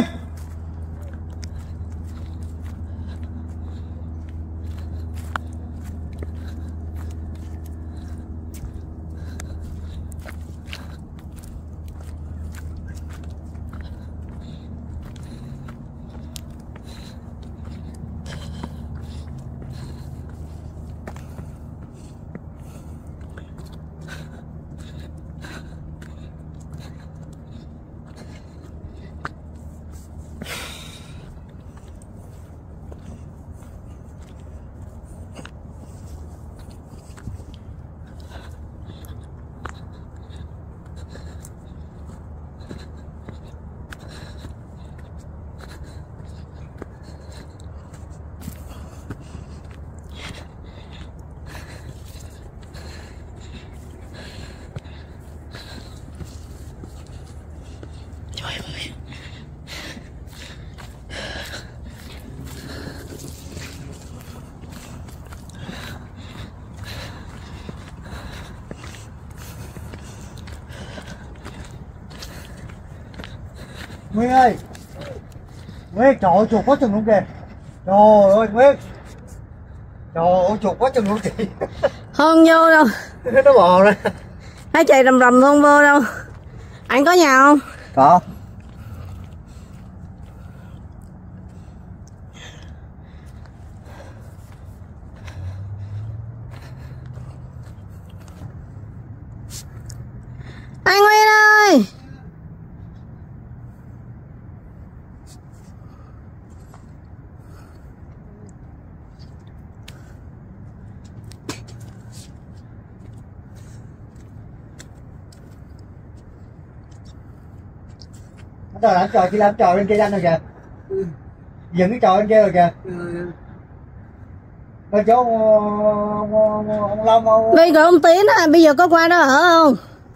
Nguyên ơi, Nguyên, trời ơi chuột quá chừng luôn kìa. Trời ơi Nguyên, trời ơi chuột quá chừng luôn chị. Không vô đâu. Nó bò ra. Thấy chạy rầm rầm không vô đâu. Anh có nhà không? Có. Anh Nguyên ơi. Nó làm trò, chị làm trò bên kia anh rồi kìa. Dừng cái trò bên kia rồi kìa. Bên chỗ ông, ông, ông Long ông... Bây giờ ông Tiến à, bây giờ có qua đó ở không?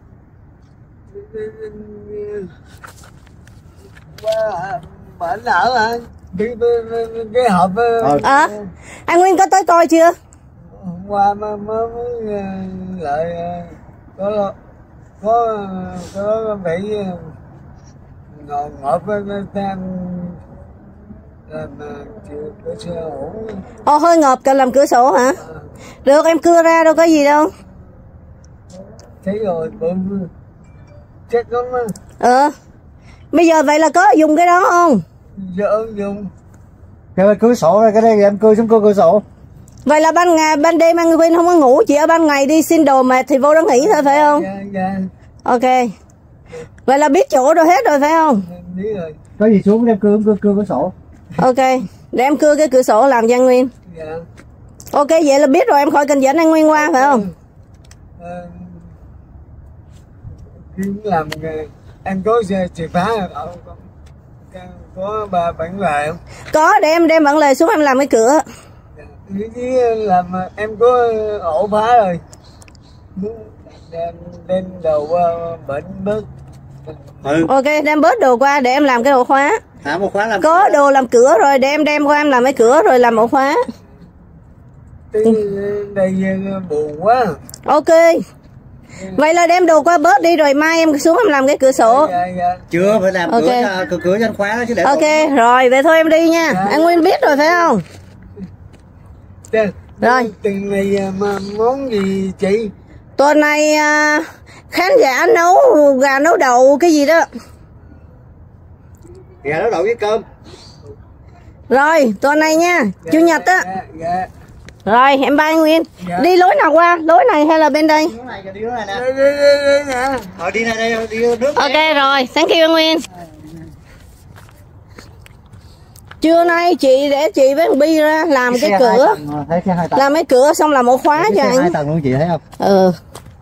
Qua bển ở hả? Cái, cái hộp Ờ. À, anh Nguyên có tới coi chưa? hôm qua mới mới lại có có có bị ngồi ngồi với tam làm cửa sổ. Ồ, hơi ngợp cần làm cửa sổ hả? Được, em cưa ra đâu có gì đâu. Thấy rồi bơm chết lắm á. Ờ. Bây giờ vậy là có dùng cái đó không? Dỡ dùng Cái cửa sổ này, cái đây em cưa xuống cưa cửa sổ. Vậy là ban ngày ban đêm anh Nguyên không có ngủ, chỉ ở ban ngày đi xin đồ mệt thì vô đó nghỉ thôi phải không? dạ dạ Ok. Vậy là biết chỗ rồi hết rồi phải không? biết rồi. Có gì xuống em cưa cưa cưa cửa sổ. Ok. Để em cưa cái cửa sổ làm cho anh Nguyên. Dạ. Ok, vậy là biết rồi, em khỏi cần dẫn anh Nguyên qua phải không? Ờ, khi làm em có chìa phá ở có bà bản lề không? Có, để em đem bản lề xuống em làm cái cửa. Với làm em có ổ phá rồi, đem đem đầu qua bệnh bớt. Ừ. Ok, đem bớt đồ qua để em làm cái ổ khóa. Thả một khóa làm. Có đồ làm cửa rồi, để em đem qua em làm cái cửa rồi làm ổ khóa. Cái đây buồn quá. Ok. Vậy là đem đồ qua bớt đi rồi mai em xuống em làm cái cửa sổ. Dạ, dạ. Chưa phải làm Ok. cửa cho, cửa cửa cho anh khóa đó chứ để. Ok, rồi vậy thôi em đi nha. Dạ. Anh Nguyên biết rồi phải không? Rồi. Rồi. Tuần này mà món gì chị? Tuần này à, khán giả nấu gà nấu đậu cái gì đó. Gà nấu đậu với cơm. Rồi, tuần này nha, Dạ, Chủ nhật á. Dạ, dạ. Rồi, em bye anh Nguyên. Dạ. Đi lối nào qua? Lối này hay là bên đây? Đi này, đi này nè. Đi, đi, đi, đi nè. Ờ đi này đây, đi nước. Ok rồi, thank you anh Nguyên. Trưa nay chị để chị với thằng Bi ra làm cái, cái cửa. Tầng, thấy xe hai tầng. Làm cái cửa xong làm ổ khóa cho anh. Hai tầng luôn chị thấy không? Ừ.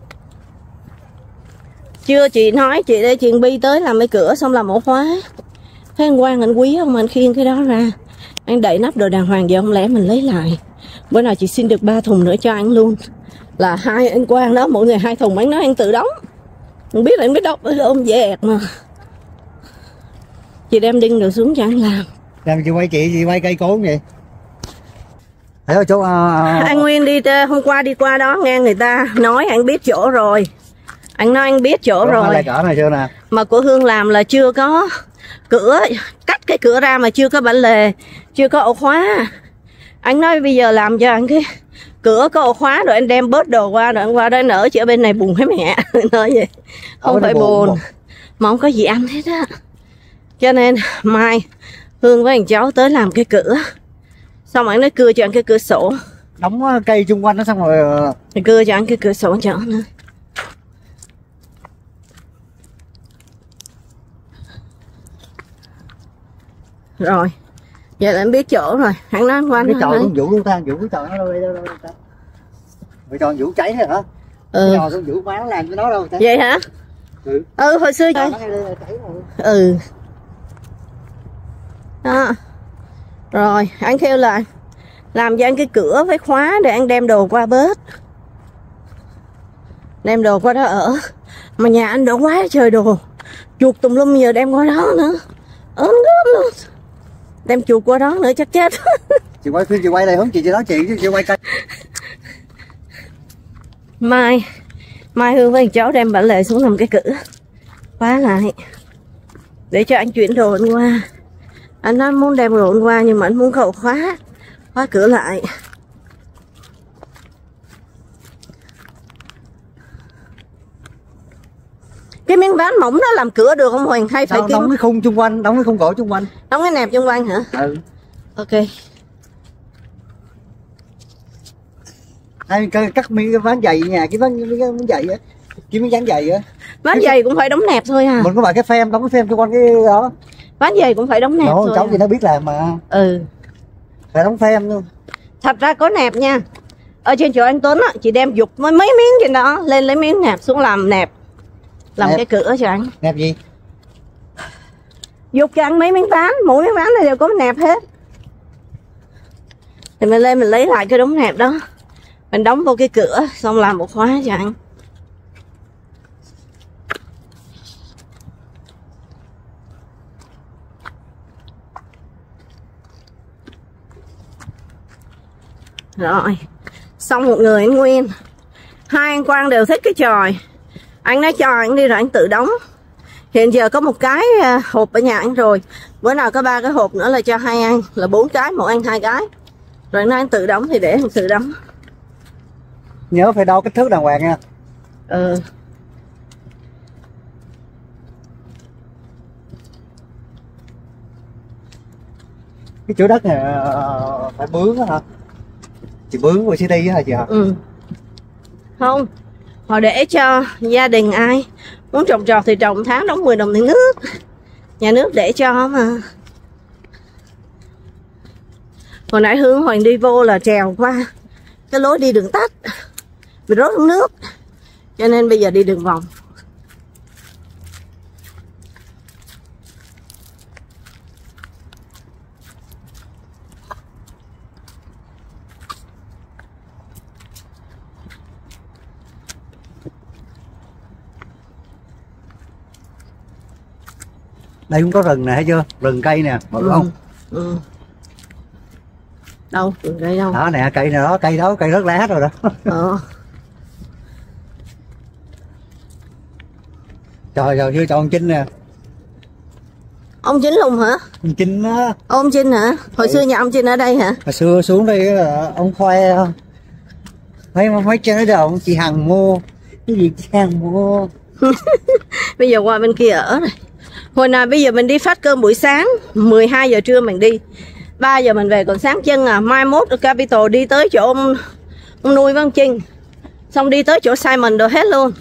Chưa chị nói chị để chị Bi tới làm cái cửa xong làm ổ khóa. Thấy anh Quang anh quý không, anh khiêng cái đó ra. Anh đậy nắp đồ đàng hoàng vậy không lẽ mình lấy lại. Bữa nào chị xin được ba thùng nữa cho anh luôn. Là hai anh Quang đó, mỗi người hai thùng, anh nói anh tự đóng. Không biết là anh biết đâu, ôm dẹt mà. Chị đem đinh rồi xuống cho anh làm. Làm chị quay chị, chị quay cây cối vậy. Thấy không chú? Uh, uh, anh Nguyên đi hôm qua đi qua đó nghe người ta nói anh biết chỗ rồi. Anh nói anh biết chỗ rồi. Lại cỡ này chưa nè. Mà của Hương làm là chưa có cửa, cắt cái cửa ra mà chưa có bản lề, chưa có ổ khóa. Anh nói bây giờ làm cho anh cái cửa có ổ khóa rồi anh đem bớt đồ qua rồi anh qua đó anh ở chứ ở bên này buồn với mẹ. Nói vậy không phải buồn, buồn mà không có gì ăn hết á. Cho nên mai Hương với anh cháu tới làm cái cửa, xong anh nói cưa cho anh cái cửa sổ, đóng cây chung quanh nó xong rồi thì cưa cho anh cái cửa sổ cho nữa. Rồi giờ là anh biết chỗ rồi, hắn nói qua cái tròn cũng vũ luôn ta, vũ cái tròn nó đâu đây đâu đâu ta, cái tròn vũ cháy thế hả? Ừ. Tròn cũng vũ má nó làm cái đó đâu ta. Vậy hả? Ừ. Ừ hồi xưa vậy. Ừ. Đó. Rồi anh kêu là làm cho anh cái cửa với khóa để anh đem đồ qua bớt, đem đồ qua đó ở. Mà nhà anh đổ quá trời đồ, chuột tùm lum giờ đem qua đó nữa, ớn gớm luôn. Đem chuột qua đó nữa chắc chết. Chị quay phim chị quay đây hướng chị chị nói chuyện chứ chị quay cây. Mai Mai Hương với cháu đem bản lề xuống làm cái cửa khóa lại để cho anh chuyển đồ anh qua. Anh nói muốn đem đồ anh qua nhưng mà anh muốn khẩu khóa khóa cửa lại. Cái miếng ván mỏng đó làm cửa được không Hoàng? Hay phải Đâu, đóng cái khung chung quanh, đóng cái khung gỗ chung quanh, đóng cái nẹp chung quanh hả? Ừ. Ok. Hay cắt miếng cái ván dày nhà, cái ván cái miếng dày á, cái miếng dán dày á. Ván dày cũng phải đóng nẹp thôi à. Mình có bài cái phêm, đóng cái phêm chung quanh cái đó. Ván dày cũng phải đóng nẹp Đó, thôi. cháu à. gì nó biết làm mà. Ừ. Phải đóng phêm luôn. Thật ra có nẹp nha. Ở trên chỗ anh Tuấn á, chị đem dục mấy mấy miếng trên đó lên lấy miếng nẹp xuống làm nẹp. Làm nẹp. Cái cửa cho anh. Nẹp gì? Dục cho anh mấy miếng ván, mỗi miếng ván này đều có nẹp hết. Thì mình lên mình lấy lại cái đống nẹp đó, mình đóng vô cái cửa xong làm một khóa cho anh. Rồi xong một người anh Nguyên, hai anh Quang đều thích cái chòi. Anh nói cho anh đi rồi anh tự đóng. Hiện giờ có một cái hộp ở nhà anh rồi, bữa nào có ba cái hộp nữa là cho hai anh, là bốn cái, một anh hai cái. Rồi nói anh tự đóng thì để anh tự đóng. Nhớ phải đo kích thước đàng hoàng nha. Ừ. Cái chỗ đất này phải bướng đó hả? Chị bướng qua city hả chị hả? Ừ. Không, họ để cho gia đình ai muốn trồng trọt thì trồng, tháng đóng mười đồng tiền nước. Nhà nước để cho mà. Hồi nãy Hương Hoàng đi vô là trèo qua cái lối đi đường tắt, bị rớt xuống nước, cho nên bây giờ đi đường vòng. Đây cũng có rừng nè, thấy chưa? Rừng cây nè, bự Ừ. không? Ừ. Đâu? Rừng cây đâu? Đó nè, cây này đó, cây đó, cây rớt lá rồi đó. Ờ. Trời trời, chưa chọn ông Chinh nè. Ông Chính luôn hả? Ông Chinh á. Ông Chinh hả? Hồi Ừ. xưa nhà ông Chinh ở đây hả? Hồi xưa xuống đây là ông khoe mấy mấy trên cái đầu chị Hằng mua cái gì chị Hằng mua. Bây giờ qua bên kia ở rồi. Hồi nào bây giờ mình đi phát cơm buổi sáng, mười hai giờ trưa mình đi, ba giờ mình về còn sáng chân à. Mai mốt ở Capital đi tới chỗ ông, ông nuôi Văn Trinh, xong đi tới chỗ Simon rồi hết luôn.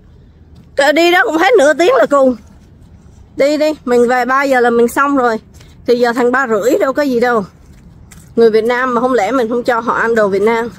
Đi đó cũng hết nửa tiếng là cùng. Đi đi, mình về ba giờ là mình xong rồi. Thì giờ thành ba rưỡi đâu có gì đâu. Người Việt Nam mà không lẽ mình không cho họ ăn đồ Việt Nam.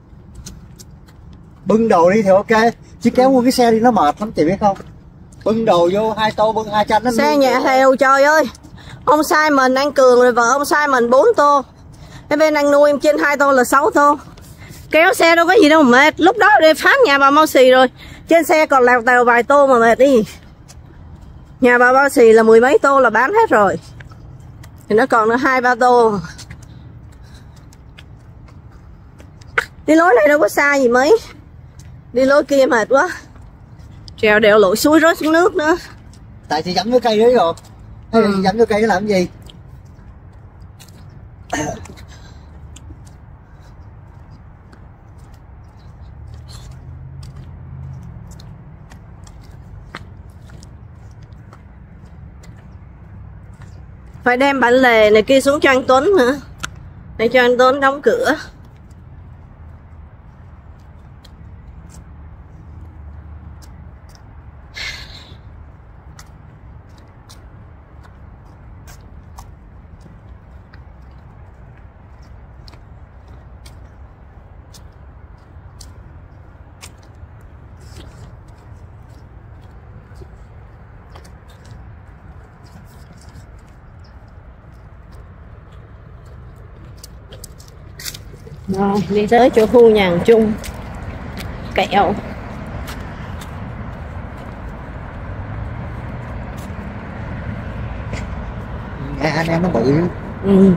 Bưng đồ đi thì ok, chứ kéo mua cái xe đi nó mệt lắm chị biết không. Bưng đồ vô hai tô bưng hai chanh nó xe đi. Nhà heo trời ơi. Ông Simon, anh Cường rồi vợ ông Simon bốn tô. Cái bên anh nuôi em trên hai tô là sáu tô. Kéo xe đâu có gì đâu mà mệt. Lúc đó đi phát nhà bà Mau Xì rồi. Trên xe còn lèo tèo vài tô mà mệt đi. Nhà bà Mau Xì là mười mấy tô là bán hết rồi. Thì nó còn nữa hai ba tô. Đi lối này đâu có xa gì mấy. Đi lối kia mệt quá. Trèo đèo lội suối rớt xuống nước nữa. Tại chị dẫm vô cây đấy rồi. Hay là chị dẫm vô cây để làm gì? Phải đem bản lề này kia xuống cho anh Tuấn nữa. Để cho anh Tuấn đóng cửa. Rồi, đi tới chỗ khu nhà hàng chung kẹo. Nhà anh em nó bự. Ừ.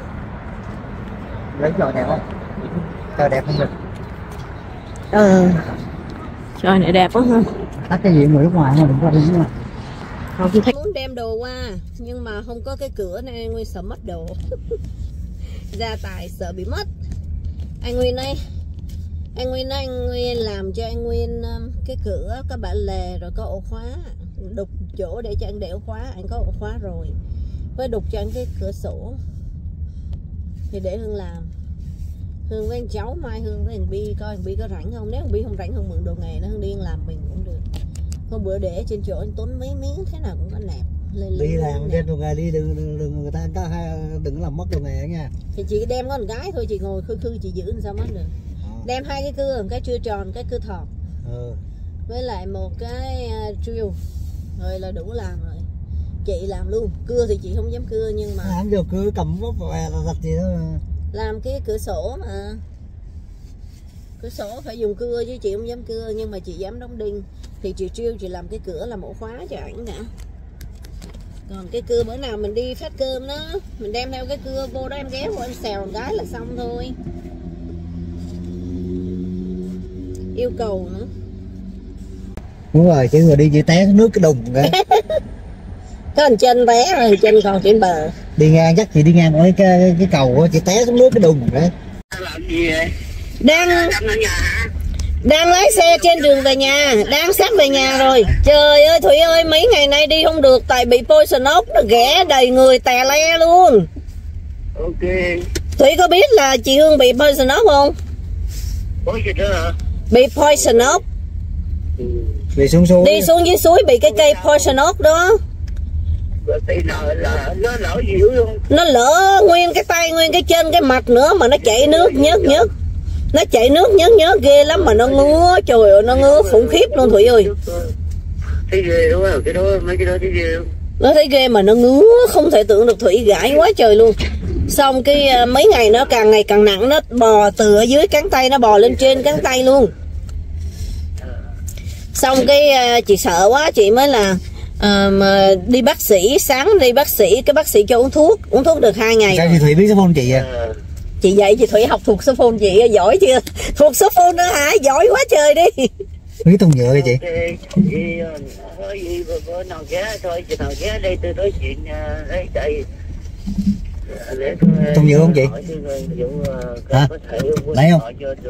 Lấy trò đẹp không? Trò đẹp không được. Ừ. Trời này đẹp quá ha. Tắt cái gì người nước ngoài mà đừng có đứng mà. Không thích. Muốn đem đồ qua nhưng mà không có cái cửa nên anh Nguyên sợ mất đồ. Gia tài sợ bị mất. Anh Nguyên ơi, anh Nguyên ơi, anh Nguyên làm cho anh Nguyên cái cửa có bản lề rồi có ổ khóa, đục chỗ để cho anh để ổ khóa, anh có ổ khóa rồi, với đục cho anh cái cửa sổ thì để Hương làm. Hương với anh cháu mai Hương với anh Bi coi anh Bi có rảnh không, nếu anh Bi không rảnh Hương mượn đồ nghề nó Hương đi làm mình cũng được. Hôm bữa để trên chỗ anh Tuấn mấy miếng thế nào cũng có nẹp. Lên đi làm trên đồ nghề đi, đừng đừng, đừng người ta có đừng làm mất đồ nghề nha. Thì chị đem có một cái thôi, chị ngồi khư khư chị giữ làm sao mất được. À. Đem hai cái cưa, một cái chưa tròn, cái cưa thọt. Ừ. Với lại một cái uh, drill rồi là đủ làm rồi. Chị làm luôn, cưa thì chị không dám cưa nhưng mà làm được cưa cầm móc và giật gì đó. Làm cái cửa sổ mà. Cửa sổ phải dùng cưa chứ chị không dám cưa, nhưng mà chị dám đóng đinh. Thì chị drill chị làm cái cửa làm ổ khóa cho ảnh đã. Còn cái cưa bữa nào mình đi phát cơm đó, mình đem theo cái cưa vô đó em ghé vô em xèo một cái là xong thôi. Yêu cầu nữa. Đúng rồi, chứ người đi chỉ té nước cái đùng kìa. Có hình chân té rồi, hình chân còn trên bờ. Đi ngang chắc chị đi ngang cái cái, cái cầu chị té xuống nước cái đùng kìa. Làm gì vậy? Đang Đang lái xe trên đường về nhà, đang sắp về nhà rồi. Trời ơi Thủy ơi, mấy ngày nay đi không được tại bị poison oak nó ghé đầy người tè le luôn. Ok. Thủy có biết là chị Hương bị poison oak không? Poison hả? Bị poison oak. Đi xuống suối. Đi xuống dưới suối bị cái cây poison oak đó. Nó lỡ dữ luôn. Nó lỡ nguyên cái tay, nguyên cái chân, cái mặt nữa mà nó chảy nước nhớt nhớt. Nó chảy nước nhớt nhớt ghê lắm mà nó ngứa, trời ơi nó ngứa khủng khiếp luôn Thủy ơi. Thấy ghê đúng không? Cái đó mấy cái đó thấy ghê không? Nó thấy ghê mà nó ngứa không thể tưởng được Thủy, gãi quá trời luôn. Xong cái mấy ngày nó càng ngày càng nặng, nó bò từ ở dưới cánh tay nó bò lên trên cánh tay luôn. Xong cái chị sợ quá chị mới là à, mà đi bác sĩ, sáng đi bác sĩ, cái bác sĩ cho uống thuốc, uống thuốc được hai ngày. Sao chị Thủy biết số phone chị à? Chị dạy chị Thủy học thuộc số phone chị, giỏi chưa? Thuộc số phone nữa hả? Giỏi quá trời đi. Biết thùng nhựa kìa chị. Thôi gì bữa nào ghé thôi, chị nào ghé đây tôi nói chuyện lấy đây. Thùng nhựa không chị? Hả? Lấy không?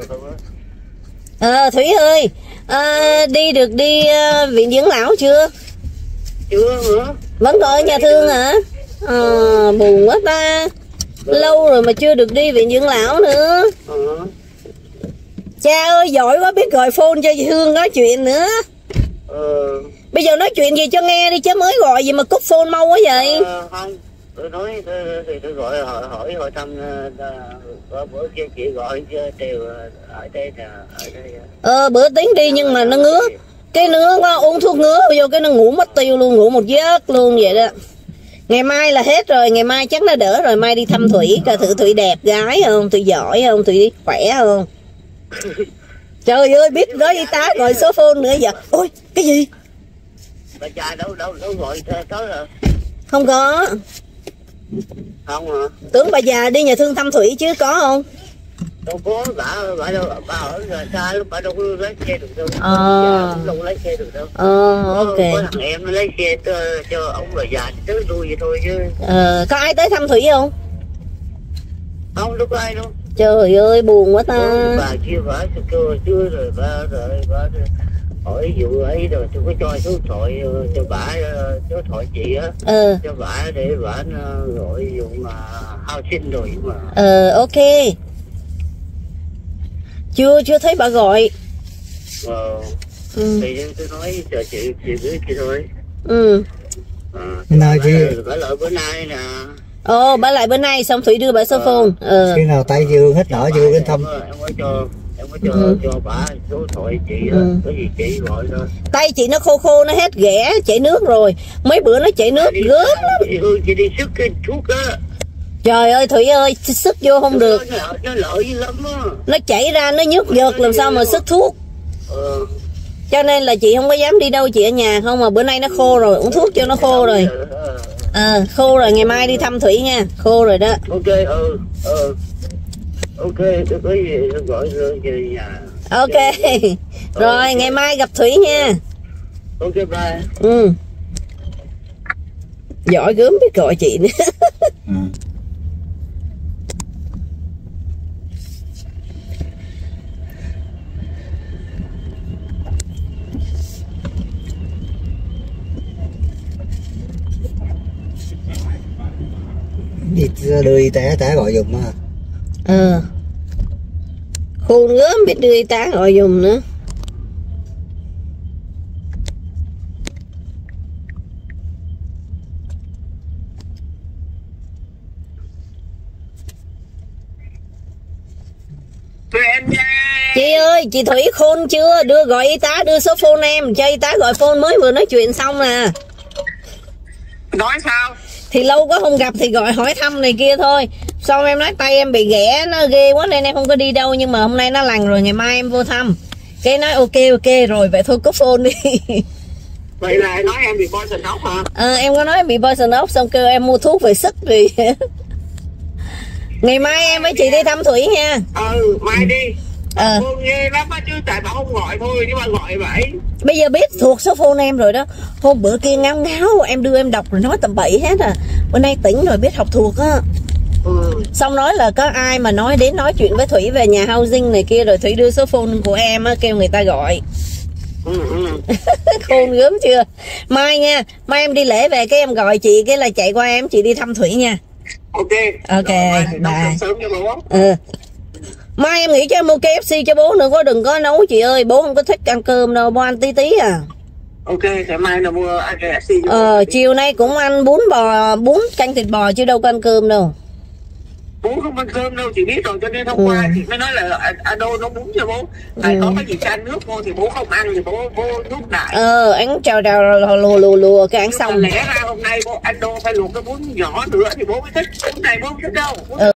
Ờ Thủy ơi, à, đi được đi uh, viện dưỡng lão chưa? Chưa nữa. Vẫn còn ở nhà thương hả? À, buồn quá ta. Lâu rồi mà chưa được đi viện dưỡng lão nữa. Ừ. Cha ơi giỏi quá, biết gọi phone cho chị Hương nói chuyện nữa. Ừ. Bây giờ nói chuyện gì cho nghe đi chứ mới gọi gì mà cúp phone mau quá vậy. Ờ, không. tôi nói tôi, thì tôi gọi hỏi hỏi hỏi thăm bữa bữa kia chị gọi đều ở đây nè, ở đây. Ờ bữa tính đi nhưng mà nó ngứa, cái ngứa quá uống thuốc ngứa vô cái nó ngủ mất tiêu luôn, ngủ một giấc luôn vậy đó. Ngày mai là hết rồi, ngày mai chắc nó đỡ rồi, mai đi thăm Thủy coi thử Thủy đẹp gái không, Thủy giỏi không, Thủy khỏe không. Trời ơi biết nói y tá gọi số phone nữa giờ. Ôi cái gì? Bà già đâu đâu đâu gọi tới rồi. Không có. Không hả? Tưởng bà già đi nhà thương thăm Thủy chứ có không? Đâu có, bà bà đâu bà ở xa lúc bà đâu có lấy xe được đâu. Ờ. Đâu có lấy xe được đâu. Ờ ok. Có, có thằng em nó lấy xe cho, cho ông bà già tới lui vậy thôi chứ. Ờ có ai tới thăm Thủy không? Không đâu có ai đâu. Trời ơi buồn quá ta. Có, bà kia bà kêu chưa rồi bà rồi bà hỏi vụ ấy rồi tôi có cho số thoại cho bà số thoại chị á. Ờ. Cho bà để bà gọi vụ mà hao sinh rồi mà. Ờ ok. Chưa chưa thấy bà gọi. Ờ. Ừ. Thì tôi nói chờ chị chị biết chị thôi. Ừ. À, nào chị bà lợi bữa nay nè. Ồ bà lại bữa nay xong Thủy đưa bà số Ờ. phone. Ờ. khi nào tay Dương hết nở Dương đến thăm. Em có cho em có cho Ừ. cho bà số thoại chị á. Ừ. Có gì chị gọi thôi. Tay chị nó khô khô nó hết ghẻ chảy nước rồi, mấy bữa nó chảy nước gớm lắm. Chị Hương chị đi sức cái thuốc á. Trời ơi Thủy ơi sức vô không được, Nó lợi, nó lợi lắm á. nó chảy ra nó nhức giật làm sao mà sức thuốc. Ờ. Cho nên là chị không có dám đi đâu, chị ở nhà không, mà bữa nay nó khô rồi, uống thuốc cho nó khô rồi. À, khô rồi, ngày mai đi thăm Thủy nha, khô rồi đó. Ok, ừ, ừ. Ok, tôi có gì tôi gọi rồi về nhà. Ok, rồi ngày mai gặp Thủy nha. Ok, bye. Ừ. Giỏi gớm biết gọi chị nữa. Ừ. Đi đưa y tá tá gọi dùng á. Ờ. Khôn gớm biết đưa y tá gọi dùng nữa. Em nha. Chị ơi, chị Thủy khôn chưa? Đưa gọi y tá, đưa số phone em, cho y tá gọi phone, mới vừa nói chuyện xong nè. Nói sao? Thì lâu quá không gặp thì gọi hỏi thăm này kia thôi. Xong em nói tay em bị ghẻ, nó ghê quá nên em không có đi đâu. Nhưng mà hôm nay nó lành rồi, ngày mai em vô thăm. Cái nói ok ok rồi, vậy thôi cúp phone đi. Vậy là nói em bị poison ốc hả? Ờ, em có nói em bị poison ốc, xong kêu em mua thuốc về sức rồi. Ngày mai em với chị đi thăm Thủy nha. Ừ, mai đi. Ờ. Cô nghe lắm á chứ tại bảo không gọi thôi, nhưng mà gọi vậy. Bây giờ biết thuộc số phone em rồi đó. Hôm bữa kia ngáo ngáo em đưa em đọc rồi nói tầm bậy hết à. Bữa nay tỉnh rồi biết học thuộc á. Ừ. Xong nói là có ai mà nói đến nói chuyện với Thủy về nhà housing này kia, rồi Thủy đưa số phone của em á, kêu người ta gọi. Ừ, ừ. Khôn gớm chưa? Mai nha, mai em đi lễ về cái em gọi chị, cái là chạy qua em chị đi thăm Thủy nha. Ok. Ok, Rồi, bye. sớm cho bố. Ừ. Mai em nghĩ cho em mua K F C cho bố nữa, có đừng có nấu chị ơi, bố không có thích ăn cơm đâu, bố ăn tí tí à. Ok, ngày mai là mua K F C. Ờ, chiều nay cũng ăn bún bò, bún canh thịt bò chứ đâu có ăn cơm đâu. Bố không ăn cơm đâu, chị biết rồi, cho nên hôm Ừ. qua chị mới nói là Ado nó bún cho bố. Tại Ừ. có cái gì cho ăn nước vô thì bố không ăn thì bố bố nuốt đại. Ờ, ăn chào chào lùa lùa lùa cái ăn Nhưng xong. mà lẽ ra hôm nay bố Ado phải luộc cái bún nhỏ nữa thì bố mới thích. Bún này bố không thích đâu. Bún Ừ.